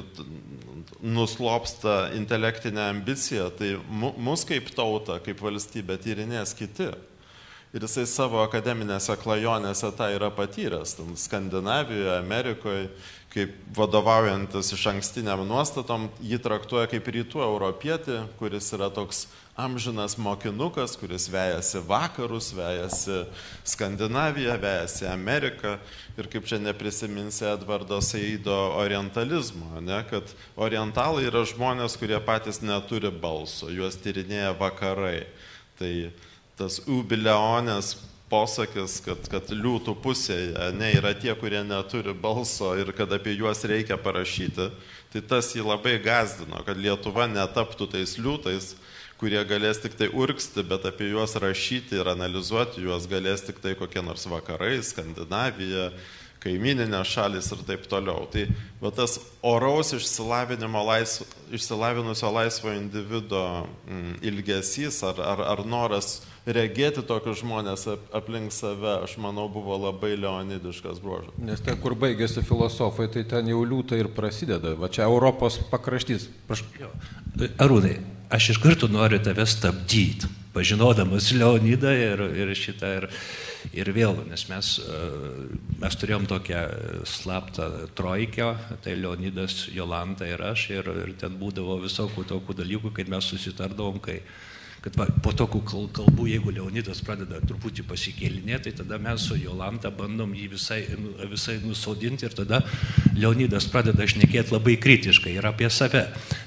nuslopsta intelektinė ambicija, tai mus kaip tauta, kaip valstybė tyrinės kiti. Ir jisai savo akademinėse klajonėse tą yra patyręs. Skandinavijoje, Amerikoje, kaip vadovaujantis iš ankstiniam nuostatom, jį traktuoja kaip rytų europietį, kuris yra toks amžinas mokinukas, kuris vejasi vakarus, vejasi Skandinaviją, vejasi Ameriką. Ir kaip čia neprisiminsi Edvardo Saido orientalizmo, ne? Kad orientalai yra žmonės, kurie patys neturi balso, juos tyrinėja vakarai. Tai tas Ubileonės posakis, kad, kad liūtų pusėje ne, yra tie, kurie neturi balso ir kad apie juos reikia parašyti, tai tas jį labai gazdino, kad Lietuva netaptų tais liūtais, kurie galės tik tai urgsti, bet apie juos rašyti ir analizuoti juos galės tik tai kokie nors vakarai, Skandinavija, kaimininės šalis ir taip toliau. Tai va, tas oraus išsilavinimo laisvo, išsilavinusio laisvo individo mm, ilgesys ar, ar, ar noras regėti tokius žmonės aplink save, aš manau, buvo labai leonidiškas bruožas. Nes ten, kur baigėsi filosofai, tai ten jau liūtai ir prasideda. Va čia Europos pakraštys. Praš... Arūnai, aš iš karto noriu tave stabdyti, pažinodamas Leonidą ir, ir šitą, ir, ir vėl, nes mes, mes turėjom tokią slaptą trojkę, tai Leonidas, Jolanta ir aš, ir, ir ten būdavo visokių tokių dalykų, kai mes susitardavom, kai kad va, po tokių kalbų, jeigu Leonidas pradeda truputį pasikėlinėti, tai tada mes su Jolanta bandom jį visai, visai nusodinti ir tada Leonidas pradeda šnekėti labai kritiškai ir apie save.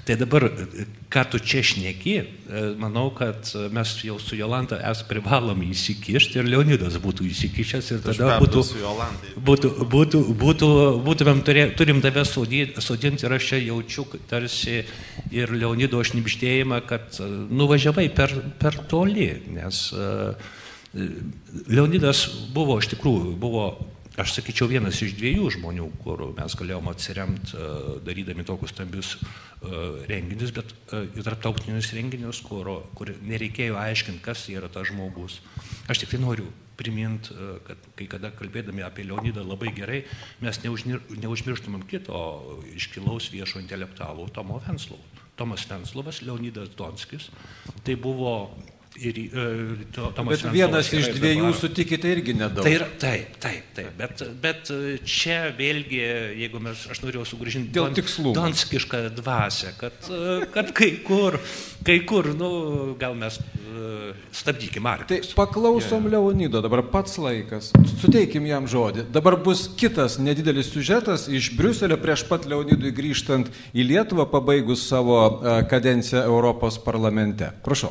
Tai dabar, ką tu čia šneki, manau, kad mes jau su Jolanta es privalom įsikišti ir Leonidas būtų įsikišęs ir tada būtų, būtų, būtų, būtų, būtumėm turė, turim tave sodinti ir aš čia jaučiu tarsi ir Leonido šnibždėjimą, kad nuvažiavai per, per toli, nes Leonidas buvo, iš tikrųjų, buvo, aš sakyčiau, vienas iš dviejų žmonių, kur mes galėjom atsiremti, darydami tokius stambius renginius, bet į tarptautinius renginius, kur, kur nereikėjo aiškinti, kas yra tas žmogus. Aš tik tai noriu priminti, kad kai kada kalbėdami apie Leonidą labai gerai, mes neužmirštumėm kito iškilaus viešo intelektualų Tomo Venclovo. Tomas Venclovas, Leonidas Donskis, tai buvo ir to, Tomas Bet vienas iš dviejų sutikite irgi nedaug. Tai yra, taip, taip, taip, bet, bet čia vėlgi, jeigu mes, aš norėjau sugrįžinti dėl tikslų donskišką dvasę, kad, kad kai kur, kai kur, nu, gal mes stabdykime arklius. Tai paklausom Leonido, dabar pats laikas, suteikim jam žodį. Dabar bus kitas nedidelis siužetas iš Briuselio prieš pat Leonidui grįžtant į Lietuvą, pabaigus savo kadenciją Europos parlamente. Prašau.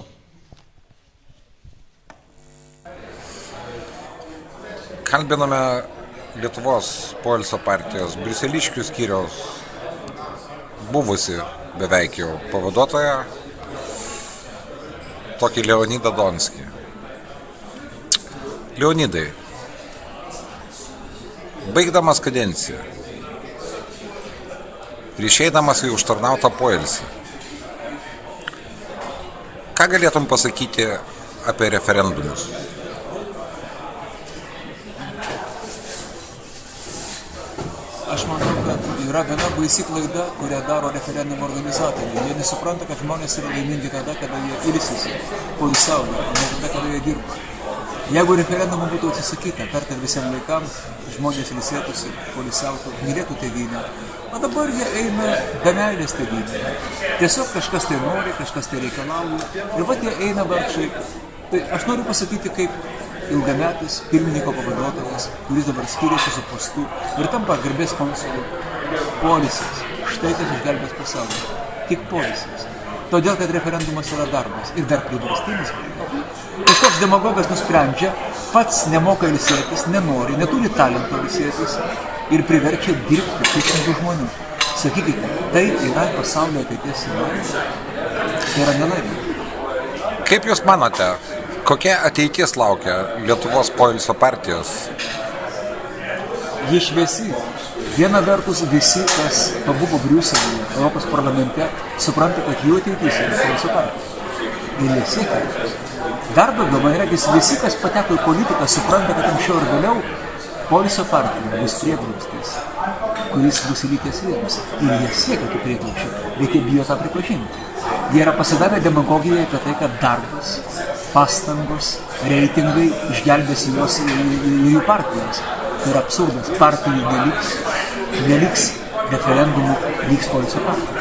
Kalbiname Lietuvos poilsio partijos briuseliškių skyriaus buvusi beveik jau pavaduotoją, tokį Leonidą Donskį. Leonidai, baigdamas kadenciją ir išeidamas į užtarnautą poilsį, ką galėtum pasakyti apie referendumus? Aš manau, kad yra viena baisi klaida, kurią daro referendumo organizatoriai. Jie nesupranta, kad žmonės yra laimingi tada, kada jie ilsisi, poilsiauja, o ne tada, kada jie dirba. Jeigu referendumo būtų atsisakyta kartą visiems laikams, žmonės ilsėtųsi, poilsiautų, mylėtų tėvynę. O dabar jie eina be meilės tėvynę. Tiesiog kažkas tai nori, kažkas tai reikalauja. Ir vat jie eina vargšai. Tai aš noriu pasakyti, kaip ilgametis pirmininko pavaduotojas, kuris dabar skiriasi su postu ir tampa garbės konsulu. Poilsis. Štai kas išgelbės pasaulį. Tik poilsis. Todėl, kad referendumas yra darbas ir dar priverstinis. Kažkoks demagogas nusprendžia, pats nemoka ilsėtis, nenori, neturi talento ilsėtis ir priverčia dirbti tūkstančių žmonių. Sakykite, tai yra pasaulio ateities nelaimė. Tai yra nelaimė. Kaip Jūs manote, kokia ateitis laukia Lietuvos poilsio partijos? Jie šviesi. Viena vertus visi, kas pabuvo Briuselyje, Europos parlamente, supranta, kad jų ateitis yra poilsio partija. Ir jie siekia. Dar daugiau, man regis, visi, kas pateko į politiką, supranta, kad anksčiau ir vėliau poilsio partija bus prieglobstis, kuris bus įlikęs jiems. Ir jie siekia tų prieglobsčių, bet jie bijo tą pripažinti. Jie yra pasidavę demagogijai apie tai, kad darbas, pastangos, reitingai išgelbės juos ir jų partijos. Tai yra absurdas. Partijų neliks, neliks referendumų, liks poilsio partija.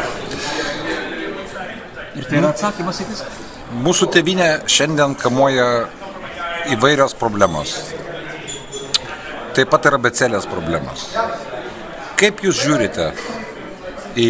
Ir tai yra atsakymas į viską. Mūsų tėvynė šiandien kamuoja įvairios problemos. Taip pat yra abėcėlės problemos. Kaip Jūs žiūrite į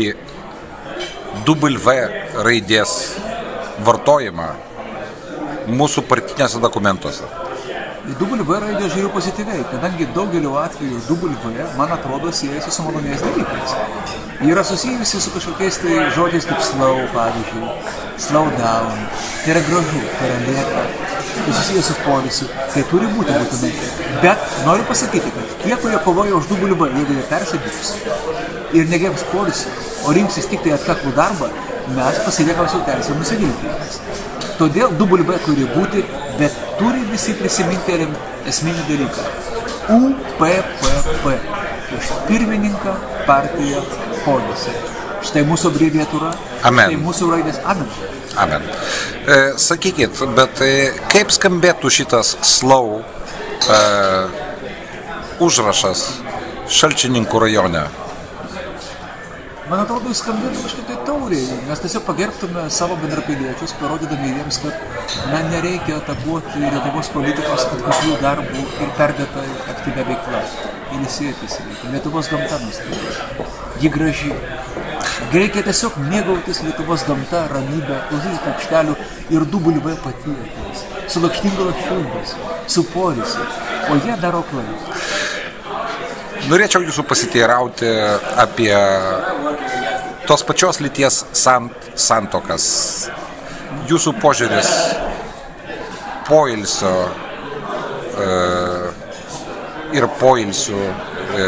W raidės vartojimą mūsų partiniuose dokumentuose? Į W raidę žiūriu pozityviai, kadangi daugeliu atveju W, man atrodo, siejasi su maloniais dalykais. Yra susijusi su kažkokiais tai žodžiais kaip slow, pavyzdžiui, slow down. Tai yra gražu, tai yra lėta, tai susijęs su poilsiu, tai turi būti būtinai. Bet noriu pasakyti, kad tie, kurie kovoja už W, jeigu jie persidirbs ir negerbs poilsio, o rinksis tik tai atkaklų darbą, mes pasiliekam su teisėm nusivilti. Todėl W turi būti, bet turi visi prisiminti esminį dalyką. U P P P. Už pirmininką, partiją, poilsį. Štai mūsų abreviatūra. Amen. Štai mūsų raidės. Amen. Amen. E, sakykit, bet e, kaip skambėtų šitas slow e, užrašas Šalčininkų rajone? Man atrodo, jis skambėtų kažkaip tai tauriai. Mes tiesiog pagerbtume savo bendrapiliečius, parodydami jiems, kad na, nereikia atakuoti Lietuvos politikos atkaklių darbų ir perdėtai aktyvia veikla. Ilsėtis reikia. Lietuvos gamta nustatyta. Ji graži. Reikia tiesiog mėgautis Lietuvos gamta, ramybę, klausytis paukštelių ir dubulvai patietis, su lakštingalo šildas, su polisi, o jie daro klaidą. Norėčiau jūsų pasiteirauti apie tos pačios lyties sant, santokas. Jūsų požiūris poilsio e, ir poilsių e,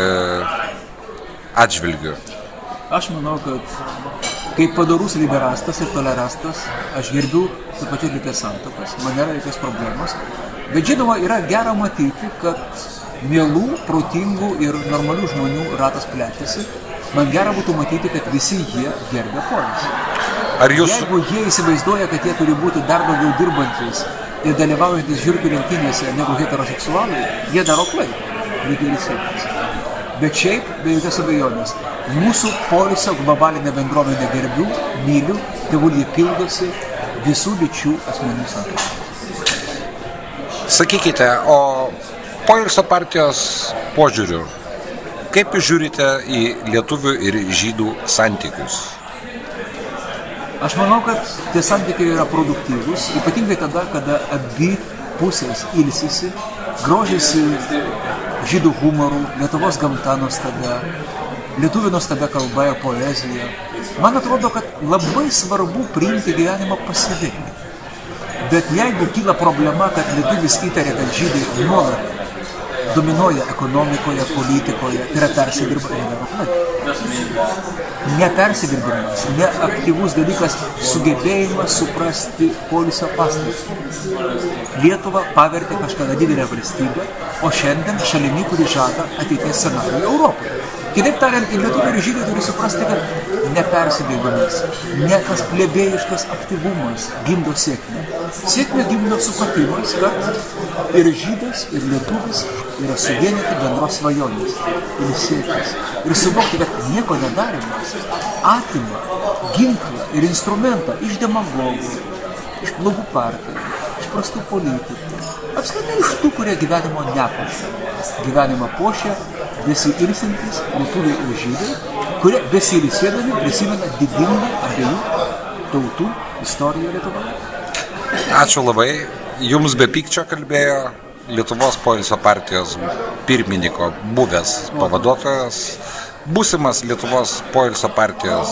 atžvilgių. Aš manau, kad kaip padorus liberastas ir tolerastas, aš gerbiu taip pačios lyties santokas, man nėra jokios problemos, bet žinoma, yra gera matyti, kad mielų, protingų ir normalių žmonių ratas plečiasi. Man gera būtų matyti, kad visi jie gerbia poilsį. Ar jūs... Jeigu jie įsivaizduoja, kad jie turi būti dar daugiau dirbantis ir dalyvaujantis žiurkių lenktynėse negu heteroseksualai, jie daro klaidą. Reikia ilsėtis. Bet šiaip, be jokios abejonės, mūsų poilsio globalinę bendruomenę gerbiu, myliu, tegul jie pildosi visų lyčių asmenų santuokos. Sakykite, o poilsio partijos požiūriu, kaip jūs žiūrite į lietuvių ir žydų santykius? Aš manau, kad tie santykiai yra produktyvūs, ypatingai tada, kada abi pusės ilsisi, grožisi žydų humoru, Lietuvos gamta nuostabia, lietuvių nuostabia kalba ir poezija. Man atrodo, kad labai svarbu priimti gyvenimą pasyviai. Bet jeigu kyla problema, kad lietuvis įtaria, kad žydai nuolat dominuoja ekonomikoje, politikoje, tai yra persidirbimas. Nepersidirbimas, neaktyvus dalykas, sugebėjimas suprasti poilsio paslaptį. Lietuva pavertė kažkada didelę valstybę, o šiandien šalimi, kuri žada ateities scenarijų Europoje. Kitaip tariant, ir lietuviai ir žydai turi suprasti, kad nepersidirbimas, ne tas plebėjiškas aktyvumas gimdo sėkmę. Sėkmę gimdo supratimas, kad ir žydas, ir lietuvis yra suvienyti bendros svajonės ir siekis. Ir suvokti, kad nieko nedarimas atima ginklą ir instrumentą iš demagogų, iš blogų partijų, iš prastų politikų. Apskritai iš tų, kurie gyvenimo nepuošia. Gyvenimą puošia besiilsintis lietuviai ir žydai, kurie besiilsėdami prisimena didingą abiejų tautų istoriją Lietuvoje. Ačiū labai. Jums be pykčio kalbėjo Lietuvos poilsio partijos pirmininko buvęs pavaduotojas, būsimas Lietuvos poilsio partijos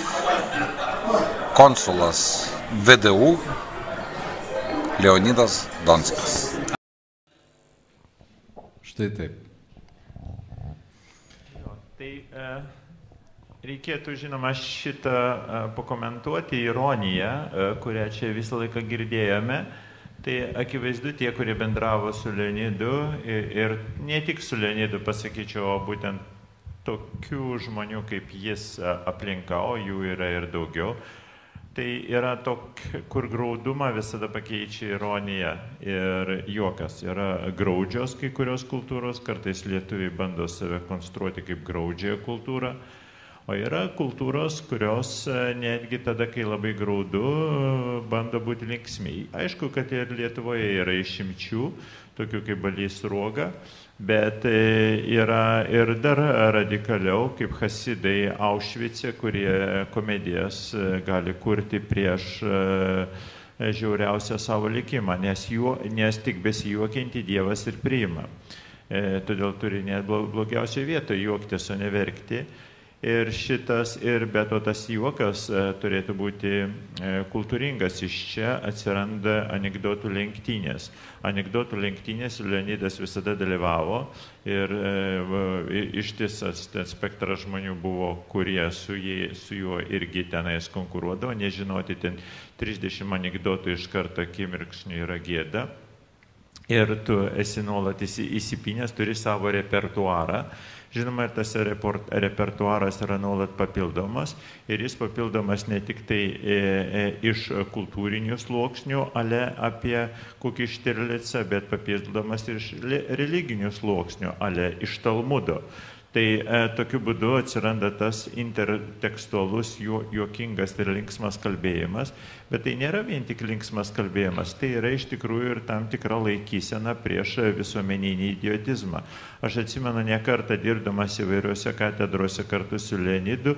konsulas V D U Leonidas Donskis. Štai taip. Tai e, reikėtų, žinoma, šitą e, pakomentuoti ironiją, e, kurią čia visą laiką girdėjome. Tai akivaizdu tie, kurie bendravo su Leonidu ir, ir ne tik su Leonidu, pasakyčiau, o būtent tokių žmonių kaip jis aplinka, o jų yra ir daugiau. Tai yra tok, kur graudumą visada pakeičia ironija ir juokas. Yra graudžios kai kurios kultūros, kartais lietuviai bando save konstruoti kaip graudžiąją kultūrą, o yra kultūros, kurios netgi tada, kai labai graudu, bando būti linksmiai. Aišku, kad ir Lietuvoje yra išimčių, tokių kaip Balys Sruoga, bet yra ir dar radikaliau, kaip Hasidai Aušvice, kurie komedijas gali kurti prieš žiauriausią savo likimą, nes, juo, nes tik besijuokianti Dievas ir priima. E, todėl turi net blogiausioje vietoje juoktis, o ne verkti. Ir šitas, ir be to tas juokas e, turėtų būti e, kultūringas. Iš čia atsiranda anekdotų lenktynės. Anekdotų lenktynės Leonidas visada dalyvavo ir e, ištisas spektras žmonių buvo, kurie su, jie, su juo irgi tenais konkuruodavo. Nežinoti ten trisdešimt anekdotų iš karto akimirksniu yra gėda. Ir tu esi nuolat įsipinęs, turi savo repertuarą. Žinoma, ir tas repertuaras yra nuolat papildomas ir jis papildomas ne tik tai e, e, iš kultūrinių sluoksnių, ale apie kokį Štirlicą, bet papildomas ir iš religinių sluoksnių, ale iš Talmudo. Tai e, tokiu būdu atsiranda tas intertekstualus, juo, juokingas ir linksmas kalbėjimas, bet tai nėra vien tik linksmas kalbėjimas, tai yra iš tikrųjų ir tam tikra laikysena prieš visuomeninį idiotizmą. Aš atsimenu ne kartą dirbdamas įvairiuose katedrose kartu su Leonidu,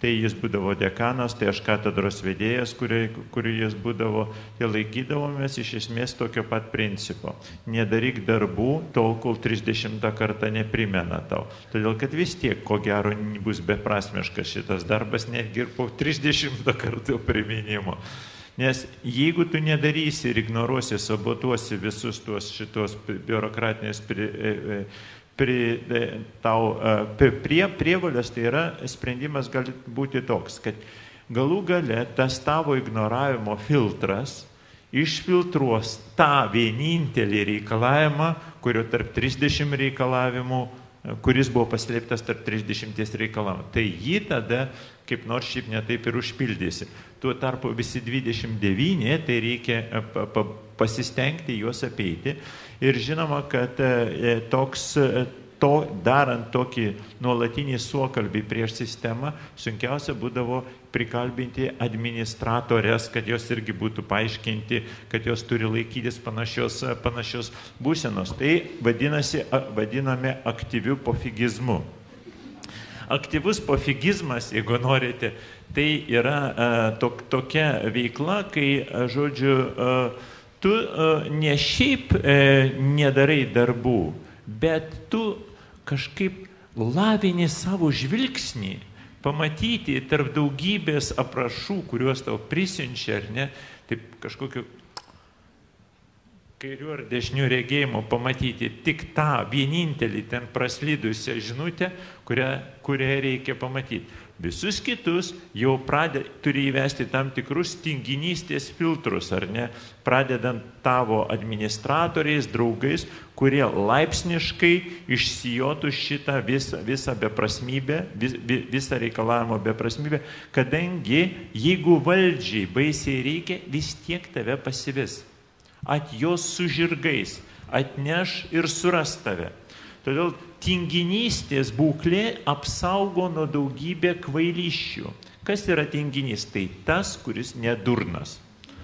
tai jis būdavo dekanas, tai aš katedros vedėjas, kurį jis būdavo, tai laikydavomės iš esmės tokio pat principo. Nedaryk darbų tol, kol trisdešimtą kartą neprimena tau. Todėl, kad vis tiek, ko gero, bus beprasmiškas šitas darbas, netgi ir po trisdešimtą kartų priminimo. Nes jeigu tu nedarysi ir ignoruosi, sabotuosi visus tuos šitos biurokratinės pri, pri, tau, prie, prievolės, tai yra sprendimas gali būti toks, kad galų gale tas tavo ignoravimo filtras išfiltruos tą vienintelį reikalavimą, kurio tarp trisdešimt reikalavimų, kuris buvo paslėptas tarp trisdešimties reikalavimų. Tai jį tada kaip nors šiaip netaip ir užpildysi. Tuo tarpu visi dvidešimt devyni, tai reikia pasistengti juos apeiti. Ir žinoma, kad toks, to, darant tokį nuolatinį suokalbį prieš sistemą, sunkiausia būdavo prikalbinti administratorės, kad jos irgi būtų paaiškinti, kad jos turi laikytis panašios, panašios būsenos. Tai vadinasi, vadiname aktyviu pofigizmu. Aktyvus pofigizmas, jeigu norite, tai yra tok, tokia veikla, kai, žodžiu, tu ne šiaip nedarai darbų, bet tu kažkaip lavini savo žvilgsnį, pamatyti tarp daugybės aprašų, kuriuos tau prisiunčia, ar ne, taip kažkokiu kairių ar dešinių regėjimų, pamatyti tik tą vienintelį ten praslydusią žinutę, kurią, kurią reikia pamatyti. Visus kitus jau pradė, turi įvesti tam tikrus tinginystės filtrus, ar ne, pradedant tavo administratoriais, draugais, kurie laipsniškai išsijotų šitą visą, visą beprasmybę, vis, visą reikalavimo beprasmybę, kadangi jeigu valdžiai baisiai reikia, vis tiek tave pasivis. At jos su žirgais atneš ir suras tave. Todėl tinginystės būklė apsaugo nuo daugybę kvailysčių. Kas yra tinginys? Tai tas, kuris nedurnas.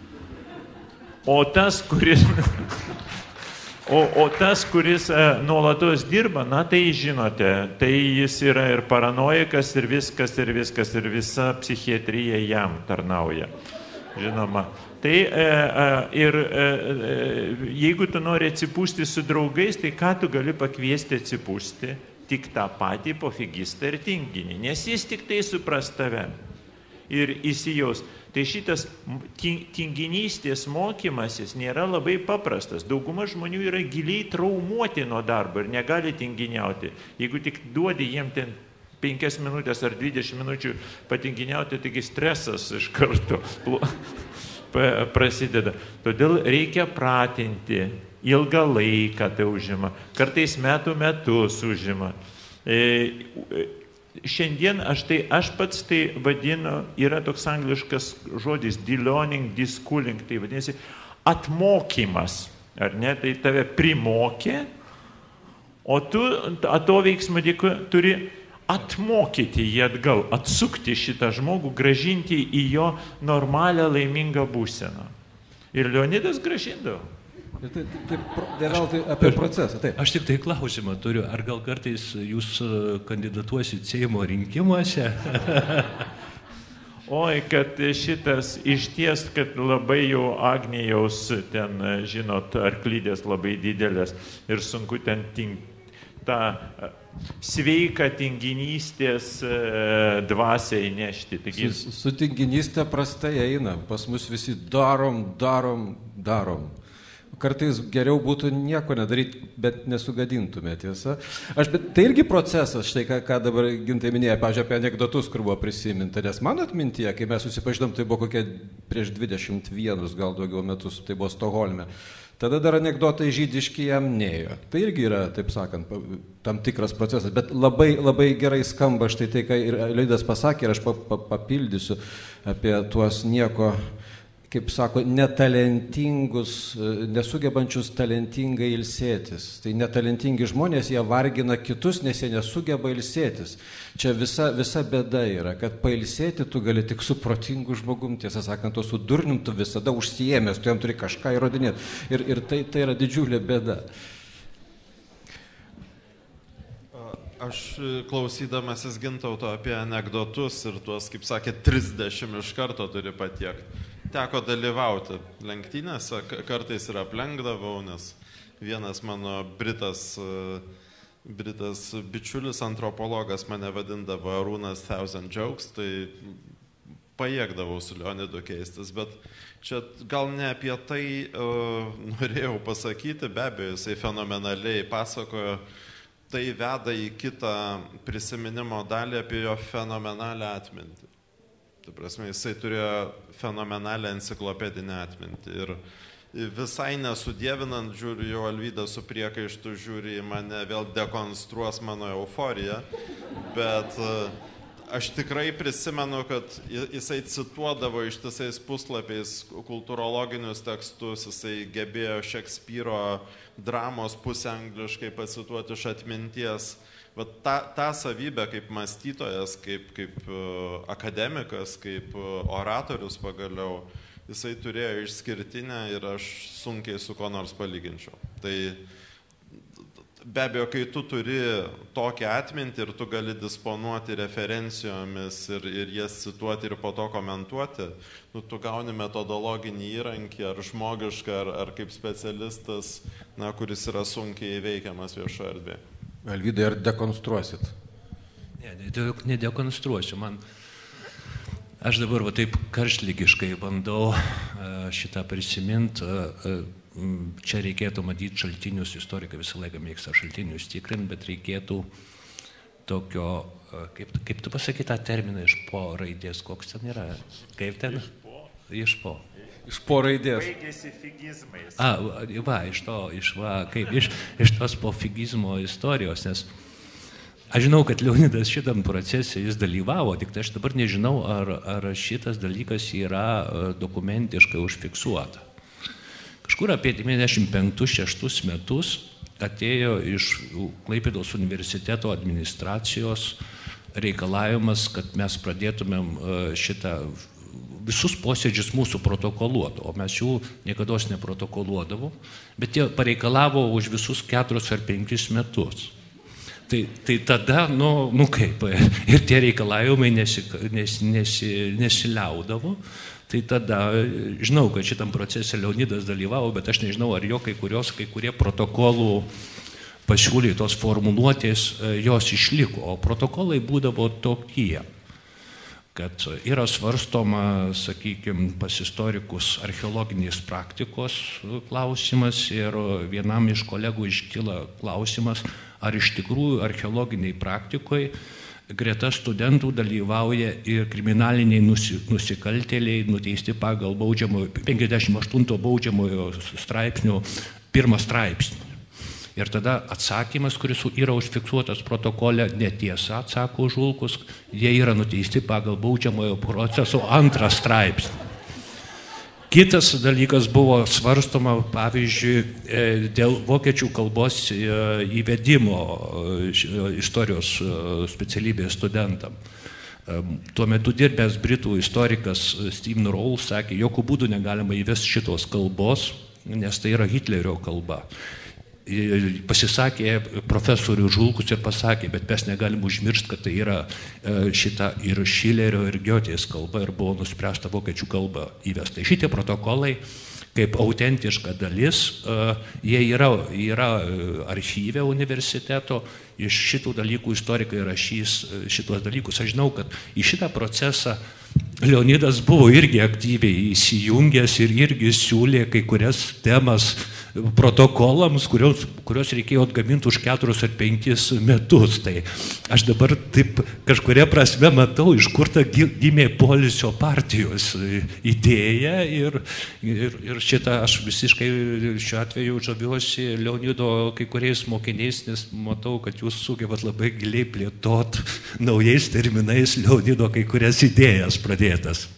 O tas, kuris, o, o tas, kuris nuolatos dirba, na tai žinote, tai jis yra ir paranoikas, ir viskas, ir viskas, ir visa psichiatrija jam tarnauja. Žinoma. Tai e, e, ir e, jeigu tu nori atsipūsti su draugais, tai ką tu gali pakviesti atsipūsti? Tik tą patį pofigistą ir tinginį, nes jis tik tai supras tave ir įsijaus. Tai šitas tinginystės mokymasis nėra labai paprastas. Dauguma žmonių yra giliai traumuoti nuo darbo ir negali tinginiauti. Jeigu tik duodi jiem ten penkias minutės ar dvidešimt minučių patinginiauti, taigi stresas iš karto prasideda. Todėl reikia pratinti, ilgą laiką tai užima, kartais metų metus užima. E, šiandien aš, tai, aš pats tai vadinu, yra toks angliškas žodis de-learning, de-schooling, tai vadinasi atmokymas, ar ne, tai tave primokė, o tu to veiksmo dėka turi atmokyti jį atgal, atsukti šitą žmogų, gražinti į jo normalią laimingą būseną. Ir Leonidas gražindavo. Tai, tai, tai, tai, tai apie procesą. Taip. Aš tik tai klausimą turiu, ar gal kartais jūs kandidatuosit Seimo rinkimuose? Oi, kad šitas išties, kad labai jau Agnijaus ten, žinot, arklydės labai didelės ir sunku ten tink, tą sveiką tinginystės dvasią įnešti. Taigi... Su, su tinginystė prastai eina. Pas mus visi darom, darom, darom. Kartais geriau būtų nieko nedaryti, bet nesugadintume, tiesa. Aš, bet tai irgi procesas, štai ką, ką dabar Gintai minėjo, pavyzdžiui, apie anekdotus, kur buvo prisiminta, nes mano atmintyje, kai mes susipažinom, tai buvo kokie prieš dvidešimt vienus, gal daugiau metus, tai buvo Stokholme. Tada dar anekdotai žydiški jam nėjo. Tai irgi yra, taip sakant, tam tikras procesas, bet labai, labai gerai skamba štai tai, ką ir Leonidas pasakė, ir aš pa, pa, papildysiu apie tuos nieko, kaip sako, netalentingus, nesugebančius talentingai ilsėtis. Tai netalentingi žmonės, jie vargina kitus, nes jie nesugeba ilsėtis. Čia visa, visa bėda yra, kad pailsėti tu gali tik su protingu žmogum, tiesą sakant, o su durnim tu visada užsiėmęs, tu jam turi kažką įrodinėti. Ir, ir tai, tai yra didžiulė bėda. Aš klausydamasis Gintauto apie anekdotus ir tuos, kaip sakė, trisdešimt iš karto turi patiekti. Teko dalyvauti lenktynėse, kartais ir aplenkdavau, nes vienas mano britas, britas bičiulis, antropologas mane vadindavo Arūnas Thousand Jokes, tai pajėgdavau su Leonidu keistis, bet čia gal ne apie tai uh, norėjau pasakyti, be abejo, jisai fenomenaliai pasakojo. Tai veda į kitą prisiminimo dalį apie jo fenomenalią atmintį. Tai prasme, jisai turėjo fenomenalią enciklopedinę atmintį. Ir visai nesudievinant, žiūriu, jau Alvyda su priekaištu žiūri į mane, vėl dekonstruos mano euforiją. Bet aš tikrai prisimenu, kad jisai cituodavo ištisais puslapiais kultūrologinius tekstus, jisai gebėjo Šekspyro dramos pusę angliškai pacituoti iš atminties. Vat tą, tą savybę kaip mąstytojas, kaip, kaip akademikas, kaip oratorius pagaliau, jisai turėjo išskirtinę ir aš sunkiai su ko nors palyginčiau. Tai be abejo, kai tu turi tokią atmintį ir tu gali disponuoti referencijomis ir, ir jas cituoti ir po to komentuoti, nu, tu gauni metodologinį įrankį ar žmogišką, ar, ar kaip specialistas, na, kuris yra sunkiai įveikiamas viešoje erdvėje. Alvydai, ar dekonstruosit? Ne, nedekonstruosiu. Man, aš dabar va taip karštligiškai bandau šitą prisiminti. Čia reikėtų matyti šaltinius, istorikai visą laiką mėgsta šaltinius tikrinti, bet reikėtų tokio, kaip, kaip tu pasakai tą terminą iš po raidės, koks ten yra? Kaip ten? Iš po. Iš po. Iš po raidės. Baigėsi figizmais. A, va, iš to, iš, va, kaip, iš, iš tos po figizmo istorijos, nes aš žinau, kad Leonidas šitam procese jis dalyvavo, tik tai aš dabar nežinau, ar, ar šitas dalykas yra dokumentiškai užfiksuota. Kažkur apie devyniasdešimt penktus šeštus metus atėjo iš Klaipėdos universiteto administracijos reikalavimas, kad mes pradėtumėm šitą visus posėdžius mūsų protokoluotų, o mes jų niekada neprotokoluodavom, bet jie pareikalavo už visus keturis ar penkis metus. Tai, tai tada, nu, nu kaip, ir tie reikalavimai nesi, nes, nesi, nesiliaudavo. Tai tada, žinau, kad šitam procese Leonidas dalyvavo, bet aš nežinau, ar jo kai kurios, kai kurie protokolų pasiūlytos formuluotės, jos išliko. O protokolai būdavo tokie, kad yra svarstoma, sakykime, pas istorikus archeologinės praktikos klausimas ir vienam iš kolegų iškyla klausimas, ar iš tikrųjų archeologiniai praktikoje greta studentų dalyvauja ir kriminaliniai nusikaltėliai nuteisti pagal baudžiamojo, penkiasdešimt aštunto baudžiamojo straipsnio pirmą straipsnį. Ir tada atsakymas, kuris yra užfiksuotas protokole, netiesa, atsako Žulkus, jie yra nuteisti pagal baudžiamojo proceso antrą straipsnį. Kitas dalykas buvo svarstoma, pavyzdžiui, dėl vokiečių kalbos įvedimo istorijos specialybės studentam. Tuo metu dirbęs britų istorikas Stephen Rawls sakė, jokių būdų negalima įvesti šitos kalbos, nes tai yra Hitlerio kalba. Pasisakė profesorių Žulkus ir pasakė, bet mes negalim užmiršti, kad tai yra šita ir Šilerio ir Giotės kalba ir buvo nuspręsta vokiečių kalba įvesta. Šitie protokolai, kaip autentiška dalis, jie yra, yra archyve universiteto, iš šitų dalykų istorikai rašys šitos dalykus. Aš žinau, kad į šitą procesą Leonidas buvo irgi aktyviai įsijungęs ir irgi siūlė kai kurias temas protokolams, kurios, kurios reikėjo atgaminti už keturis ar penkis metus. Tai aš dabar taip kažkuria prasme matau, iš kur ta gimė Poilsio partijos idėja ir, ir, ir šitą aš visiškai šiuo atveju žaviuosi Leonido kai kuriais mokiniais, nes matau, kad jūs sugebat labai giliai plėtot naujais terminais Leonido kai kurias idėjas pradėtas.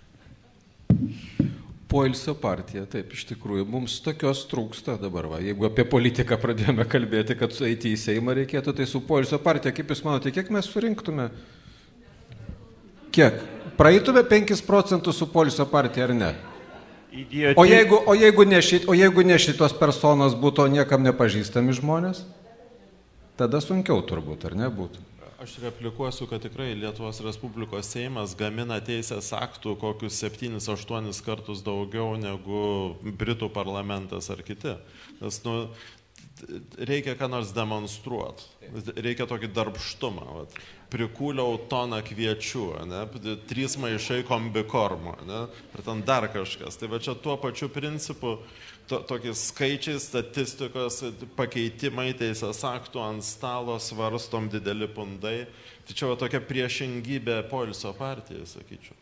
Poilsio partija, taip, iš tikrųjų, mums tokios trūksta dabar, va. Jeigu apie politiką pradėjome kalbėti, kad eiti į Seimą reikėtų, tai su Poilsio partija, kaip jūs manote, kiek mes surinktume? Kiek? Praeitume penkis procentus su Poilsio partija ar ne? Idioti... O jeigu, o jeigu ne šit, o jeigu ne šitos personos būtų niekam nepažįstami žmonės? tada sunkiau turbūt, ar ne būtų? Aš replikuosiu, kad tikrai Lietuvos Respublikos Seimas gamina teisės aktų kokius septynis aštuonis kartus daugiau negu Britų parlamentas ar kiti. Nes, nu, reikia ką nors demonstruoti. Reikia tokį darbštumą. Vat. Prikūliau toną kviečių, ne? Trys maišai kombikormo, ne? Ir ten dar kažkas. Tai va čia tuo pačiu principu to, tokiais skaičiais, statistikos, pakeitimai teisės aktų ant stalo svarstom dideli pundai. Tai čia va tokia priešingybė Poilsio partijai, sakyčiau.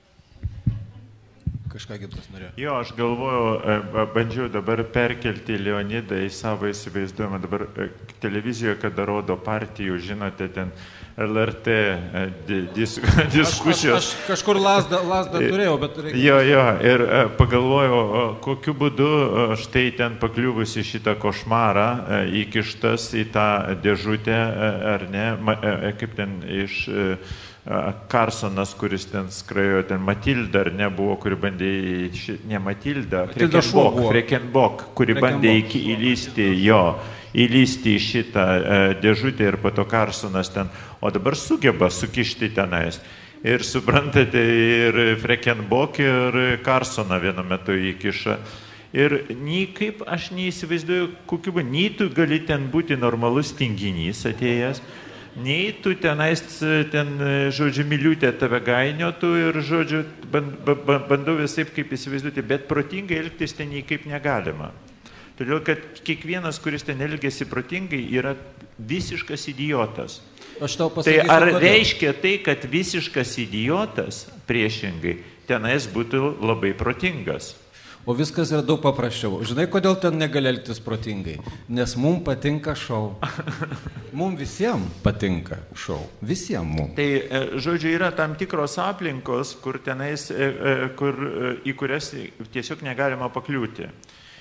Kažką Gintas norėjo. Jo, aš galvojau, bandžiau dabar perkelti Leonidą į savo įsivaizduojamą. Dabar televizijoje, kada rodo partijų, žinote, ten L R T dis, diskusijos. Aš, aš, aš kažkur lasdą, lasdą turėjau, bet reikia... Jo, jo, ir pagalvojau, kokiu būdu štai ten pakliuvusi šitą košmarą įkištas į tą dėžutę, ar ne, kaip ten iš... Karsonas, kuris ten skrajojo, ten Matilda, ar nebuvo, kuri bandė, ne Matilda, Frekenbok, Frekenbok, kuri bandė įlysti jo, įlysti į šitą dėžutę ir po to Karsonas ten, o dabar sugeba sukišti tenais. Ir suprantate, ir Frekenbok, ir Karsoną vienu metu įkiša. Ir nei kaip aš neįsivaizduoju, kokiu būdu, nei tu gali ten būti normalus tinginys atėjęs, nei tu tenais, ten, žodžiu, miliutė tave gainiotų ir, žodžiu, bandau visaip kaip įsivaizduoti, bet protingai elgtis ten nei kaip negalima. Todėl, kad kiekvienas, kuris ten elgiasi protingai, yra visiškas idiotas. Aš tau pasakysiu, tai ar kodėl. Reiškia tai, kad visiškas idiotas priešingai tenais būtų labai protingas? O viskas yra daug paprasčiau. Žinai, kodėl ten negali elgtis protingai? Nes mums patinka šou. Mums visiems patinka šou. Visiems mums. Tai, žodžiu, yra tam tikros aplinkos, kur tenais, kur, į kurias tiesiog negalima pakliūti.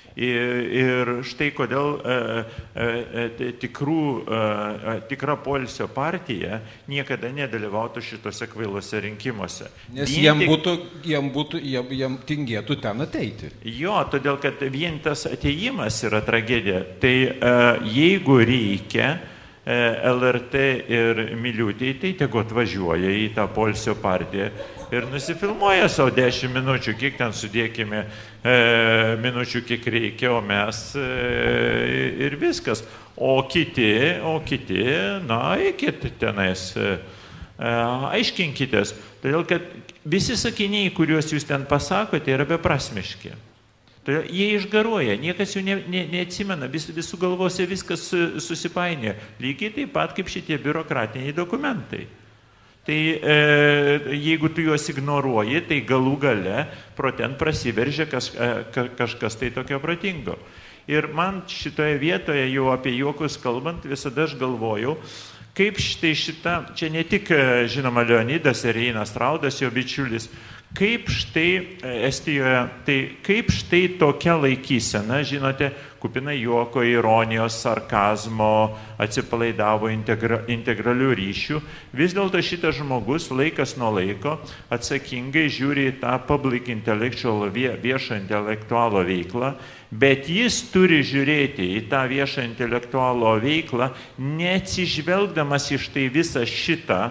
Ir štai kodėl tikrų, tikra Poilsio partija niekada nedalyvautų šitose kvailose rinkimuose. Nes jiem būtų, jiem būtų, jiem, jiem tingėtų ten ateiti. Jo, todėl kad vien tas atėjimas yra tragedija. Tai jeigu reikia L R T ir Miliūtei, tai tegu atvažiuoja į tą Poilsio partiją ir nusifilmuoja savo dešimt minučių, kiek ten sudėkime e, minučių, kiek reikia, o mes e, ir viskas. O kiti, o kiti, na, eikit tenais, e, aiškinkitės. Todėl, kad visi sakiniai, kuriuos jūs ten pasakote, yra beprasmiški. Todėl jie išgaruoja, niekas jų ne, ne, neatsimena, vis, visų galvose viskas susipainė. Lygiai taip pat kaip šitie biurokratiniai dokumentai. Tai e, jeigu tu juos ignoruoji, tai galų gale pro ten prasiveržia kas, ka, kažkas tai tokio protingo. Ir man šitoje vietoje, jau apie juokus kalbant, visada aš galvojau, kaip štai šita, čia ne tik, žinoma, Leonidas ir Reinas Raudas, jo bičiulis, kaip štai Estijoje, tai kaip štai tokia laikysena, žinote, kupina juoko, ironijos, sarkazmo, atsipalaidavo integra, integralių ryšių. Vis dėlto šitas žmogus laikas nuo laiko atsakingai žiūri į tą public intellectual, viešą intelektualo veiklą, bet jis turi žiūrėti į tą viešą intelektualo veiklą, neatsižvelgdamas iš tai visą šitą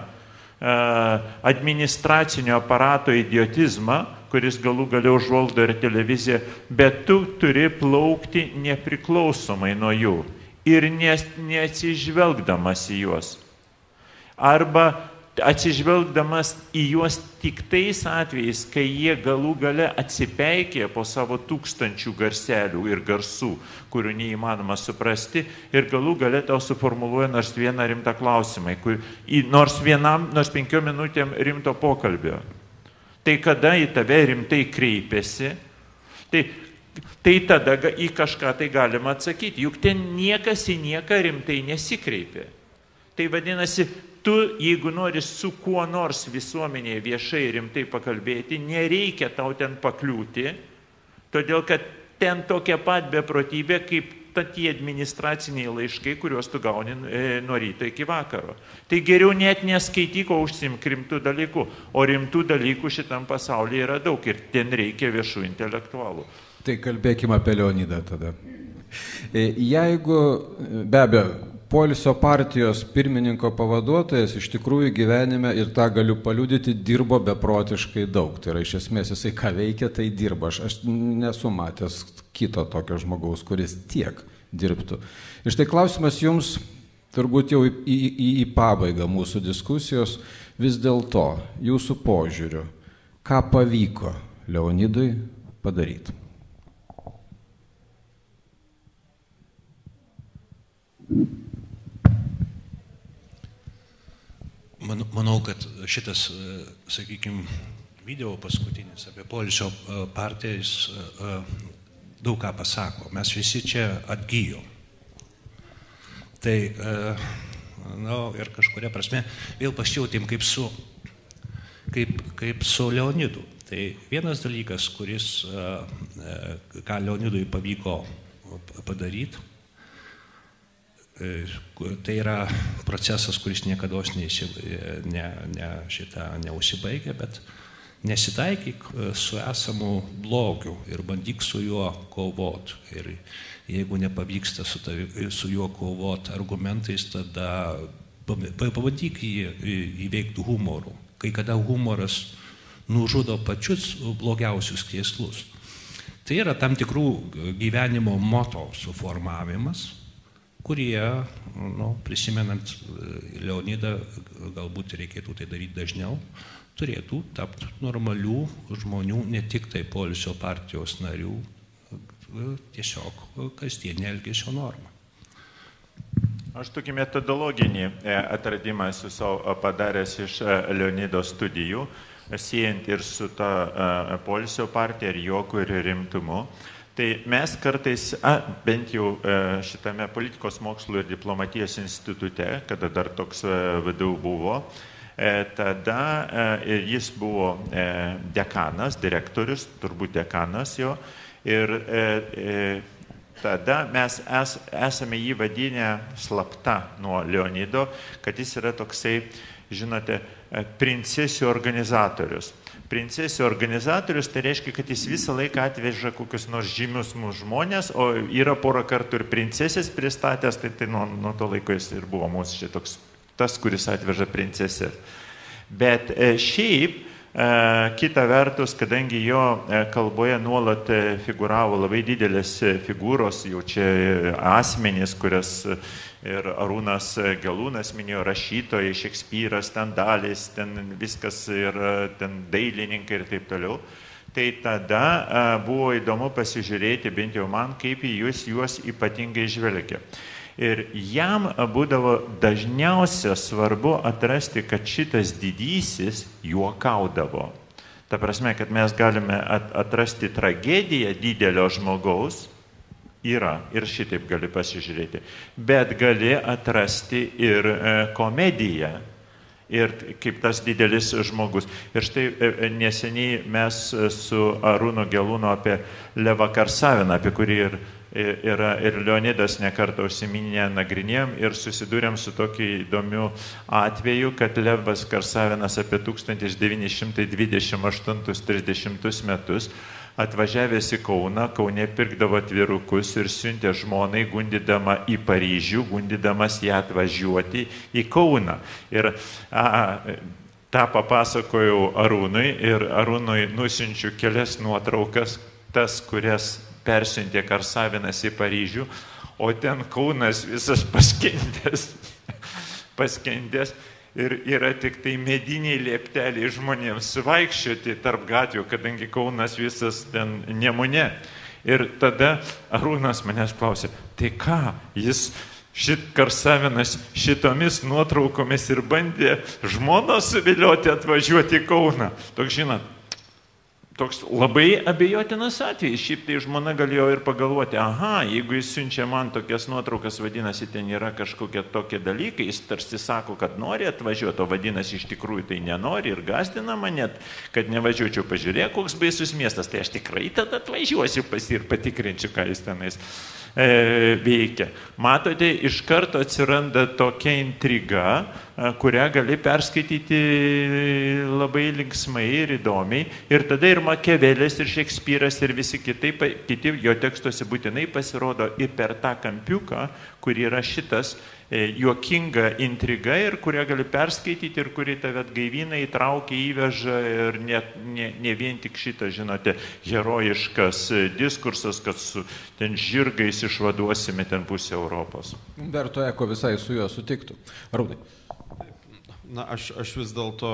administracinio aparato idiotizmą, kuris galų galiau užvaldo ir televiziją, bet tu turi plaukti nepriklausomai nuo jų ir neatsižvelgdamas į juos. Arba atsižvelgdamas į juos tik tais atvejais, kai jie galų gale atsipeikė po savo tūkstančių garselių ir garsų, kurių neįmanoma suprasti, ir galų gale tau suformuluoja nors vieną rimtą klausimą, kur, nors vienam, nors penkiom minutėm rimto pokalbio. Tai kada į tave rimtai kreipiasi, tai, tai tada į kažką tai galima atsakyti, juk ten niekas į nieką rimtai nesikreipė. Tai vadinasi, tu, jeigu nori su kuo nors visuomenėje viešai rimtai pakalbėti, nereikia tau ten pakliūti, todėl kad ten tokia pat beprotybė, kaip tie administraciniai laiškai, kuriuos tu gauni e, nuo ryto iki vakaro. Tai geriau net neskaityk, o užsimk rimtų dalykų. O rimtų dalykų šitam pasaulyje yra daug ir ten reikia viešų intelektualų. Tai kalbėkime apie Leonidą tada. Jeigu, be abejo, Poilsio partijos pirmininko pavaduotojas iš tikrųjų gyvenime, ir tą galiu paliudyti, dirbo beprotiškai daug. Tai yra iš esmės jisai ką veikia, tai dirba. Aš, aš nesu matęs kito tokio žmogaus, kuris tiek dirbtų. Ir štai klausimas jums, turbūt jau į, į, į pabaigą mūsų diskusijos, vis dėlto jūsų požiūriu, ką pavyko Leonidui padaryti? Manau, kad šitas, sakykime, video paskutinis apie Poilsio partiją, jis daug ką pasako. Mes visi čia atgyjom. Tai, na, ir kažkuria prasme, vėl pasijautėm kaip su, kaip, kaip su Leonidu. Tai vienas dalykas, kuris, ką Leonidui pavyko padaryti, tai yra procesas, kuris niekada ne, ne, šitą neužsibaigia, bet nesitaikyk su esamu blogiu ir bandyk su juo kovoti. Ir jeigu nepavyksta su, tavi, su juo kovoti argumentais, tada pabandyk jį įveikti humoru. Kai kada humoras nužudo pačius blogiausius kėslus. Tai yra tam tikrų gyvenimo moto suformavimas, kurie, nu, prisimenant Leonidą, galbūt reikėtų tai daryti dažniau, turėtų tapti normalių žmonių, ne tik tai Poilsio partijos narių, tiesiog kasdienė elgesio norma. Aš tokį metodologinį atradimą esu savo padaręs iš Leonido studijų, siejant ir su ta Poilsio partija, ir juoku, ir rimtumu. Tai mes kartais, a, bent jau šitame politikos mokslo ir diplomatijos institute, kada dar toks V D U buvo, tada jis buvo dekanas, direktorius, turbūt dekanas jo, ir tada mes es, esame jį vadinę slapta nuo Leonido, kad jis yra toksai, žinote, princesių organizatorius. Princesių organizatorius tai reiškia, kad jis visą laiką atveža kokius nors žymius mūsų žmonės, o yra porą kartų ir princesės pristatęs, tai, tai nuo, nuo to laiko jis ir buvo mūsų šitoks tas, kuris atveža princesės. Bet šiaip, kita vertus, kadangi jo kalboje nuolat figuravo labai didelės figūros, jau čia asmenys, kurias ir Arūnas Gelūnas minėjo, rašytojai, Šekspyras, ten Dalis, ten viskas, ir ten dailininkai ir taip toliau, tai tada buvo įdomu pasižiūrėti, bent jau man, kaip jūs juos ypatingai žvelgia. Ir jam būdavo dažniausia svarbu atrasti, kad šitas didysis juokaudavo. Ta prasme, kad mes galime atrasti tragediją didelio žmogaus, yra, ir šitaip gali pasižiūrėti, bet gali atrasti ir komediją, ir kaip tas didelis žmogus. Ir štai neseniai mes su Arūnu Gelūnu apie Levą Karsaviną, apie kurį ir yra ir Leonidas nekartą užsiminė, nagrinėjom ir susidūrėm su tokiu įdomiu atveju, kad Levas Karsavinas apie tūkstantis devyni šimtai dvidešimt aštuntus trisdešimtus metus atvažiavęs į Kauną, Kaune pirkdavo atvirukus ir siuntė žmonai, gundydama į Paryžių, gundydamas ją atvažiuoti į Kauną. Ir a, tą papasakojau Arūnui ir Arūnui nusiunčiu kelias nuotraukas, tas, kurias persiuntė Karsavinas į Paryžių, o ten Kaunas visas paskendęs, paskendęs ir yra tik tai mediniai liepteliai žmonėms vaikščioti tarp gatvių, kadangi Kaunas visas ten Nemune. Ir tada Arūnas manęs klausė, tai ką, jis šit Karsavinas šitomis nuotraukomis ir bandė žmonos suvilioti atvažiuoti į Kauną. Toks, žinot, toks labai abejotinas atvejis. Šiaip tai žmona galėjo ir pagalvoti, aha, jeigu jis siunčia man tokias nuotraukas, vadinasi, ten yra kažkokie tokie dalykai, jis tarsi sako, kad nori atvažiuoti, o vadinasi, iš tikrųjų tai nenori ir gąsdina mane, kad nevažiuočiau, pažiūrėk, koks baisus miestas, tai aš tikrai tada atvažiuosiu pas jį ir patikrinčiau, ką jis tenais e, veikia. Matote, iš karto atsiranda tokia intriga, kurią gali perskaityti labai linksmai ir įdomiai. Ir tada ir Makiavelis, ir Šekspyras, ir visi kitai, kiti jo tekstuose būtinai pasirodo ir per tą kampiuką, kur yra šitas juokinga intriga ir kurią gali perskaityti ir kuri tave atgaivina, įtraukia, įveža ir ne, ne, ne vien tik šitą, žinote, herojiškas diskursas, kad su ten žirgais išvaduosime ten pusę Europos. Berto Eko visai su juo sutiktų. Arūnai. Na, aš, aš vis dėlto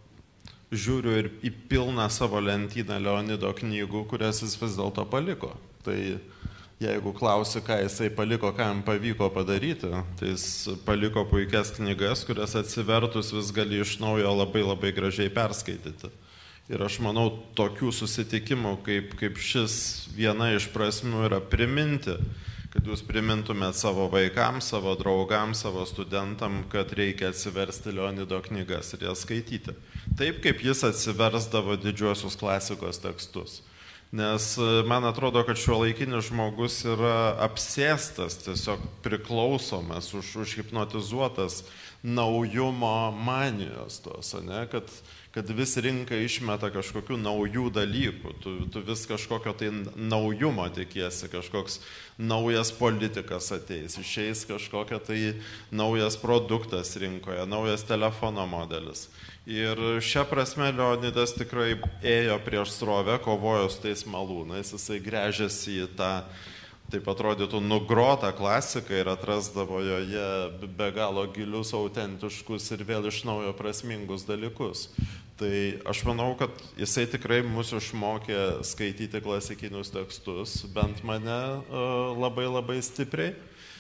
žiūriu ir į pilną savo lentyną Leonido knygų, kurias jis vis dėlto paliko. Tai jeigu klausi, ką jisai paliko, ką jam pavyko padaryti, tai jis paliko puikias knygas, kurias atsivertus vis gali iš naujo labai labai gražiai perskaityti. Ir aš manau, tokių susitikimų kaip, kaip šis viena iš prasmių yra priminti, kad jūs primintumėt savo vaikams, savo draugams, savo studentam, kad reikia atsiversti Leonido knygas ir jas skaityti. Taip, kaip jis atsiversdavo didžiuosius klasikos tekstus. Nes man atrodo, kad šiuolaikinis žmogus yra apsėstas, tiesiog priklausomas, už, užhipnotizuotas naujumo manijos tos, ne? Kad, kad vis rinka išmeta kažkokių naujų dalykų, tu, tu vis kažkokio tai naujumo tikiesi, kažkoks naujas politikas ateis, išeis kažkokia tai naujas produktas rinkoje, naujas telefono modelis. Ir šią prasme Leonidas tikrai ėjo prieš srovę, kovojo su tais malūnais, jisai gręžėsi į tą, taip atrodytų, nugrotą klasiką ir atrasdavo joje be galo gilius, autentiškus ir vėl iš naujo prasmingus dalykus. Tai aš manau, kad jisai tikrai mus išmokė skaityti klasikinius tekstus, bent mane labai labai stipriai.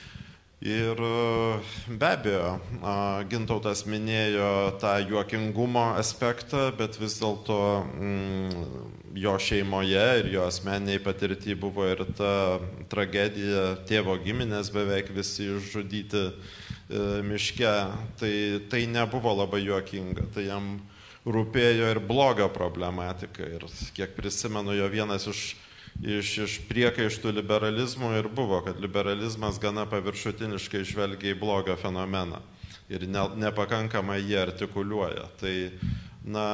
Ir be abejo, Gintautas minėjo tą juokingumo aspektą, bet vis dėlto mm, jo šeimoje ir jo asmeniniai patirty buvo ir ta tragedija, tėvo giminės beveik visi išžudyti e, miške. Tai, tai nebuvo labai juokinga, tai jam rūpėjo ir blogio problematika. Ir kiek prisimenu, jo vienas iš Iš, iš priekaištų liberalizmų ir buvo, kad liberalizmas gana paviršutiniškai žvelgia į blogio fenomeną ir ne, nepakankamai jį artikuliuoja. Tai, na,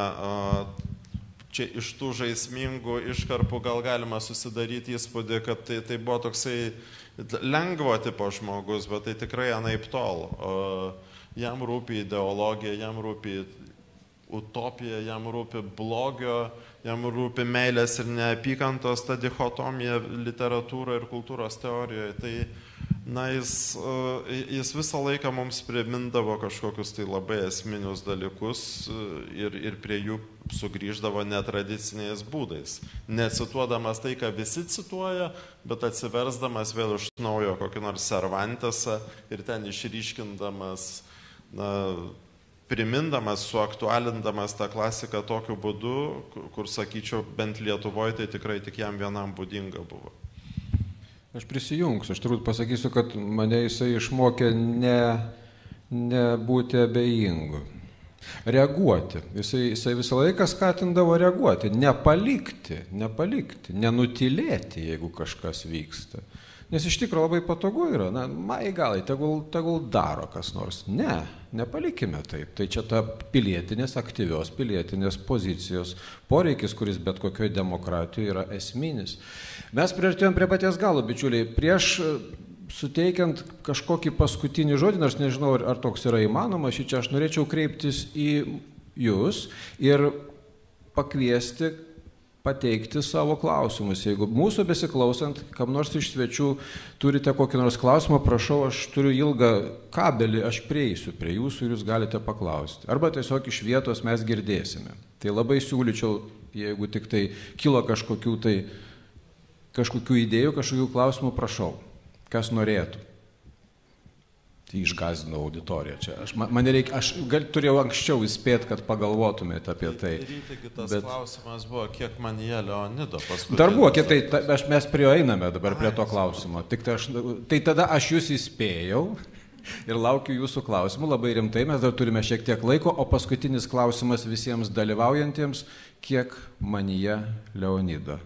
čia iš tų žaismingų iškarpų gal galima susidaryti įspūdį, kad tai, tai buvo toksai lengvo tipo žmogus, bet tai tikrai anaip tol. Jam rūpi ideologija, jam rūpi utopija, jam rūpi blogio, jam rūpi meilės ir neapykantos, ta dichotomija literatūroje ir kultūros teorijoje. Tai, na, jis, jis visą laiką mums primindavo kažkokius tai labai esminius dalykus ir, ir prie jų sugrįždavo netradiciniais būdais. Necituodamas tai, ką visi cituoja, bet atsiversdamas vėl iš naujo kokį nors Cervantesą ir ten išryškindamas, na, primindamas, suaktualindamas tą klasiką tokiu būdu, kur, sakyčiau, bent Lietuvoje tai tikrai tik jam vienam būdinga buvo. Aš prisijungsiu, aš turbūt pasakysiu, kad mane jisai išmokė ne, ne būti abejingu, reaguoti. Jisai, jisai visą laiką skatindavo reaguoti, nepalikti, nepalikti, nenutylėti, jeigu kažkas vyksta. Nes iš tikrųjų labai patogu yra, na, mai galai, tegul, tegul daro kas nors. Ne, nepalikime taip. Tai čia ta pilietinės, aktyvios pilietinės pozicijos poreikis, kuris bet kokioje demokratijoje yra esminis. Mes priartėjom prie paties galo, bičiuliai. Prieš suteikiant kažkokį paskutinį žodį, nors nežinau, ar, ar toks yra įmanoma, šį čia aš norėčiau kreiptis į jūs ir pakviesti pateikti savo klausimus. Jeigu mūsų besiklausant, kam nors iš svečių turite kokį nors klausimą, prašau, aš turiu ilgą kabelį, aš prieisiu prie jūsų ir jūs galite paklausti. Arba tiesiog iš vietos mes girdėsime. Tai labai siūlyčiau, jeigu tik tai kilo kažkokių, tai, kažkokių idėjų, kažkokių klausimų, prašau, kas norėtų. Tai išgąsdino auditoriją čia. Aš, man reikia, aš gal, turėjau anksčiau įspėti, kad pagalvotumėte apie tai. Ryti, kitas bet... klausimas buvo, kiek man jie Leonido paskui. Dar buvo, kiek, tai ta, aš, mes prie jo einame dabar prie to klausimo. Tik tai, aš, tai tada aš jūs įspėjau ir laukiu jūsų klausimų labai rimtai. Mes dar turime šiek tiek laiko, o paskutinis klausimas visiems dalyvaujantiems, kiek manyje Leonido.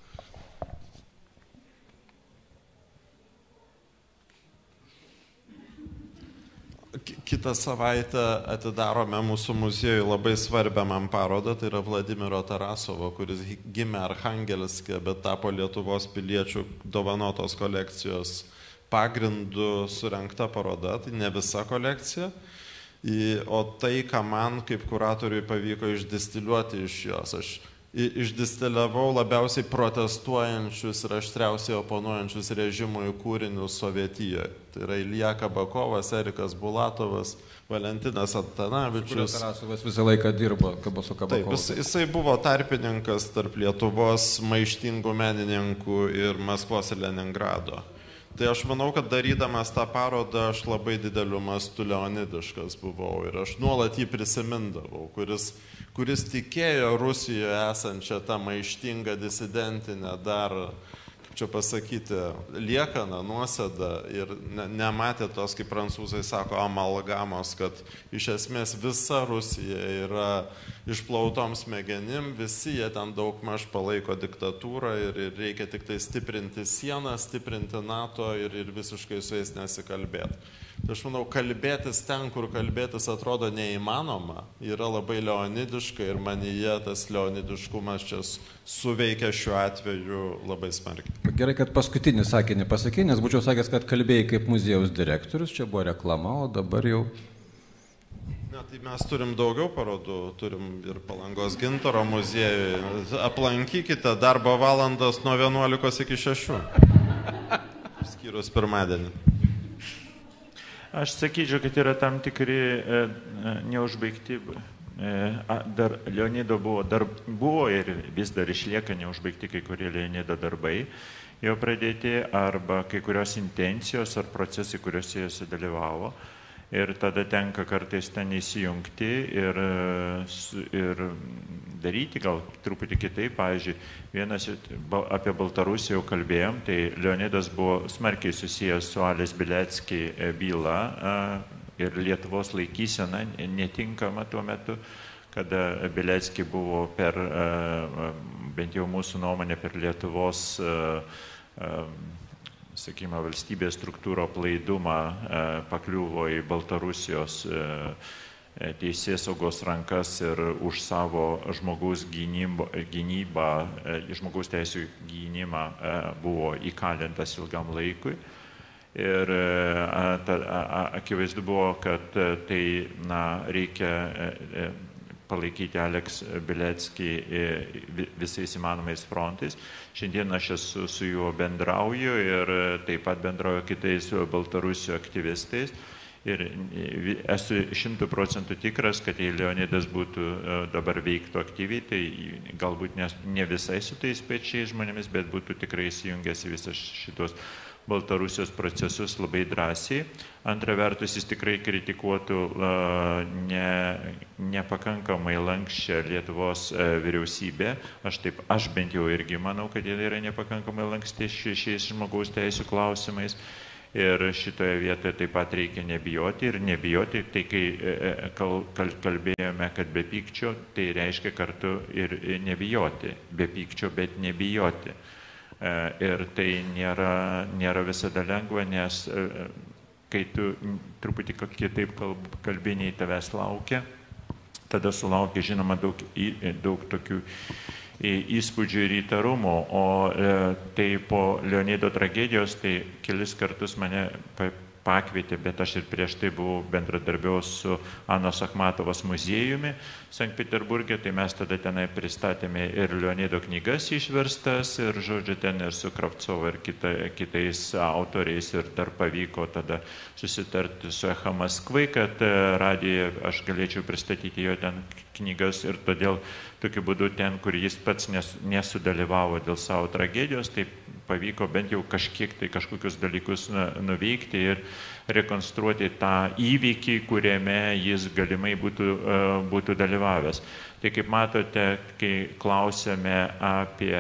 Kitą savaitę atidarome mūsų muziejui labai svarbią man parodą, tai yra Vladimiro Tarasovo, kuris gimė Archangelske, bet tapo Lietuvos piliečių dovanotos kolekcijos pagrindu surengta paroda, tai ne visa kolekcija. O tai, ką man kaip kuratoriui pavyko išdistiliuoti iš jos, aš išdistiliavau labiausiai protestuojančius ir aštriausiai oponuojančius režimui kūrinius Sovietijoje. Tai yra Ilja Kabakovas, Erikas Bulatovas, Valentinas Antanavičius. Tarasovas visą laiką dirbo su Kabakovu. Taip, jis, jisai buvo tarpininkas tarp Lietuvos maištingų menininkų ir Maskvos ir Leningrado. Tai aš manau, kad darydamas tą parodą aš labai dideliu mastu leonidiškas buvau ir aš nuolat jį prisimindavau, kuris, kuris tikėjo Rusijoje esančią tą maištingą disidentinę dar, kaip čia pasakyti, liekaną, nuosėdą ir ne, nematė tos, kaip prancūzai sako, amalgamos, kad iš esmės visa Rusija yra išplautom smegenim, visi jie ten daug maž palaiko diktatūrą ir, ir reikia tik tai stiprinti sieną, stiprinti NATO ir, ir visiškai su jais nesikalbėti. Tai aš manau, kalbėtis ten, kur kalbėtis atrodo neįmanoma, yra labai leonidiška ir manyje tas leonidiškumas čia suveikia šiuo atveju labai smarkiai. Gerai, kad paskutinį sakinį pasakė, nes būčiau sakęs, kad kalbėjai kaip muziejaus direktorius, čia buvo reklama, o dabar jau... Ne, tai mes turim daugiau parodų, turim ir Palangos Gintaro muziejuje. Aplankykite darbo valandas nuo vienuolikos iki šešių, skyrus pirmadienį. Aš sakyčiau, kad yra tam tikri e, neužbaigti, e, dar Leonido buvo, dar buvo ir vis dar išlieka neužbaigti kai kurie Leonido darbai, jau pradėti, arba kai kurios intencijos ar procesai, kuriuose jis dalyvavo. Ir tada tenka kartais ten įsijungti ir, ir daryti gal truputį kitaip. Pavyzdžiui, vienas apie Baltarusiją jau kalbėjom, tai Leonidas buvo smarkiai susijęs su Ales Bilecki byla ir Lietuvos laikysena netinkama tuo metu, kada Bilecki buvo per, bent jau mūsų nuomonė, per Lietuvos sakykime, valstybės struktūro aplaidumą pakliuvo į Baltarusijos teisėsaugos rankas ir už savo žmogaus gynybą, gynybą, žmogaus teisų gynimą buvo įkalintas ilgam laikui. Ir ta, akivaizdu buvo, kad tai na, reikia palaikyti Aleks Bilecki visais įmanomais frontais. Šiandien aš esu su juo bendrauju ir taip pat bendrauju kitais Baltarusių aktyvistais. Ir esu šimtų procentų tikras, kad jei Leonidas būtų dabar veiktų aktyviai, tai galbūt ne visai su tais pečiais žmonėmis, bet būtų tikrai įsijungęs į visus šitos Baltarusijos procesus labai drąsiai. Antra vertus, jis tikrai kritikuotų ne, nepakankamai lankščią Lietuvos vyriausybę. Aš taip, aš bent jau irgi manau, kad jie yra nepakankamai lanksti šiais žmogaus teisų klausimais. Ir šitoje vietoje taip pat reikia nebijoti ir nebijoti. Tai kai kal, kal, kalbėjome, kad be pykčio, tai reiškia kartu ir nebijoti. Be pykčio, bet nebijoti. Ir tai nėra, nėra visada lengva, nes kai tu truputį kitaip kalbiniai tavęs laukia, tada sulaukia, žinoma, daug, daug tokių įspūdžių ir įtarumų. O tai po Leonido tragedijos, tai kelis kartus mane pakvietė, bet aš ir prieš tai buvau bendradarbiaus su Anos Achmatovos muziejumi Sankt Peterburge, tai mes tada tenai pristatėme ir Leonido knygas išverstas, ir žodžiu ten ir su Kravcovo ir kita, kitais autoriais, ir dar pavyko tada susitarti su Echa Maskvai, kad radijoje aš galėčiau pristatyti jo ten knygas, ir todėl tokiu būdu ten, kur jis pats nes, nesudalyvavo dėl savo tragedijos, tai pavyko bent jau kažkiek tai kažkokius dalykus nuveikti ir rekonstruoti tą įvykį, kuriame jis galimai būtų, būtų dalyvavęs. Tai kaip matote, kai klausėme apie,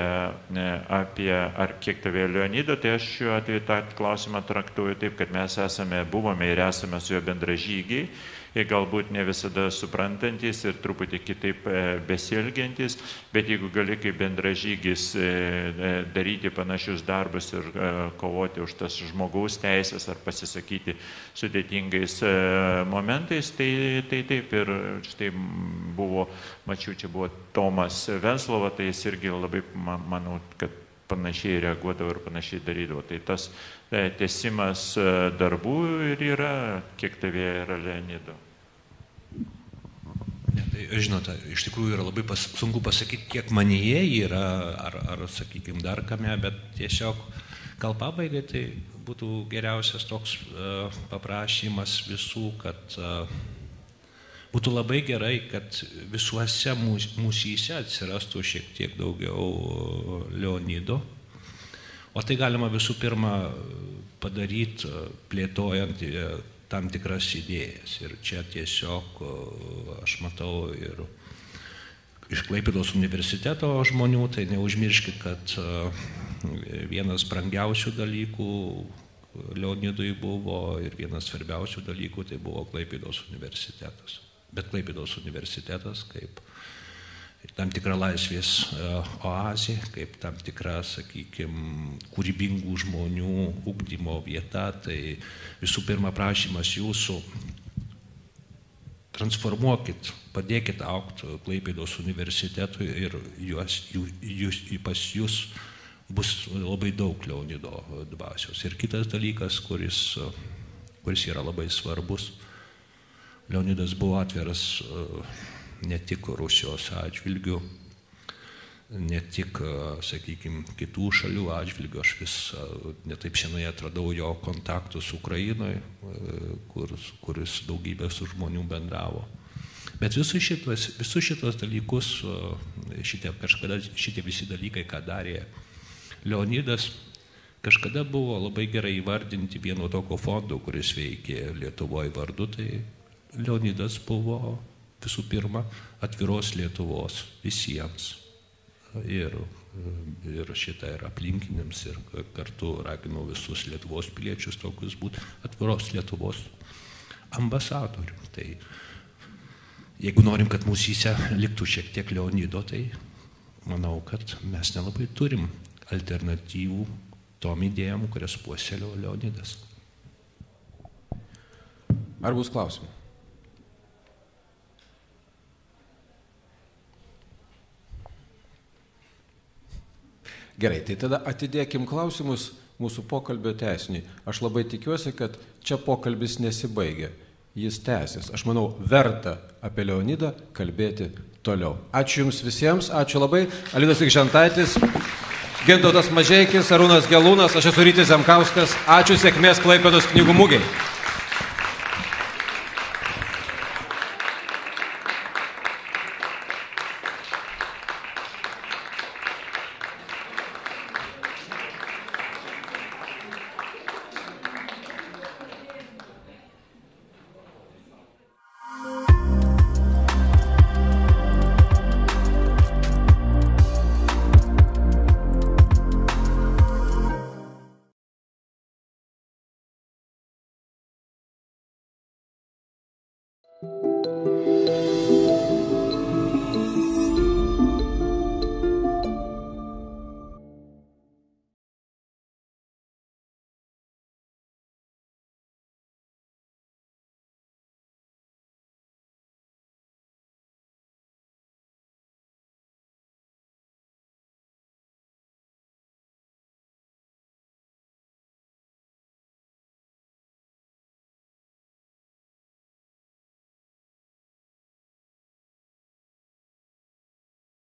apie ar kiek tavėjo Leonido, tai aš šiuo atveju tą klausimą traktuoju taip, kad mes esame, buvome ir esame su jo bendražygiai, ir galbūt ne visada suprantantis ir truputį kitaip besielgiantis, bet jeigu gali kaip bendražygis daryti panašius darbus ir kovoti už tas žmogaus teisės ar pasisakyti sudėtingais momentais, tai, tai taip ir štai buvo, mačiau, čia buvo Tomas Venclova, tai jis irgi labai, manau, kad panašiai reaguodavo ir panašiai darydavo. Tai tas tęsimas darbų ir yra, kiek tavyje yra Leonido. Ne, tai, žinote, iš tikrųjų yra labai pas, sunku pasakyti, kiek manyje yra, ar, ar sakykime, dar kame, bet tiesiog gal pabaigai tai būtų geriausias toks uh, paprašymas visų, kad uh, būtų labai gerai, kad visuose mūsyse atsirastų šiek tiek daugiau Leonido. O tai galima visų pirma padaryti, plėtojant tam tikras idėjas. Ir čia tiesiog aš matau ir iš Klaipėdos universiteto žmonių, tai neužmirškit, kad vienas brangiausių dalykų Leonidui buvo ir vienas svarbiausių dalykų tai buvo Klaipėdos universitetas. Bet Klaipėdos universitetas kaip tam tikra laisvės oazė, kaip tam tikra, sakykime, kūrybingų žmonių ugdymo vieta, tai visų pirma prašymas jūsų transformuokit, padėkit augti Klaipėdos universitetui ir juos, jūs, pas jūs bus labai daug Leonido dvasios. Ir kitas dalykas, kuris, kuris yra labai svarbus, Leonidas buvo atviras ne tik Rusijos atžvilgių, ne tik, sakykime, kitų šalių atžvilgių. Aš vis netaip senai atradau jo kontaktus Ukrainoje, kur, kuris daugybė su žmonių bendravo. Bet visus šitos, visus šitos dalykus, šitie, kažkada šitie visi dalykai, ką darė Leonidas, kažkada buvo labai gerai įvardinti vieno tokio fondo, kuris veikė Lietuvoje vardu, tai Leonidas buvo visų pirma atviros Lietuvos visiems ir, ir šitą ir aplinkiniams ir kartu ragino visus Lietuvos piliečius tokius būti atviros Lietuvos ambasadorių. Tai jeigu norim, kad mūsyse liktų šiek tiek Leonido, tai manau, kad mes nelabai turim alternatyvų tom idėjom, kurias puoselėjo Leonidas. Ar bus klausimų? Gerai, tai tada atidėkim klausimus mūsų pokalbio tęsiniui. Aš labai tikiuosi, kad čia pokalbis nesibaigia. Jis tęsis. Aš manau, verta apie Leonidą kalbėti toliau. Ačiū Jums visiems, ačiū labai. Alinas Ikžentaitis, Gintautas Mažeikis, Arūnas Gelūnas, aš esu Rytis Zemkauskas. Ačiū, sėkmės Klaipėdos knygų mugei. Thank you.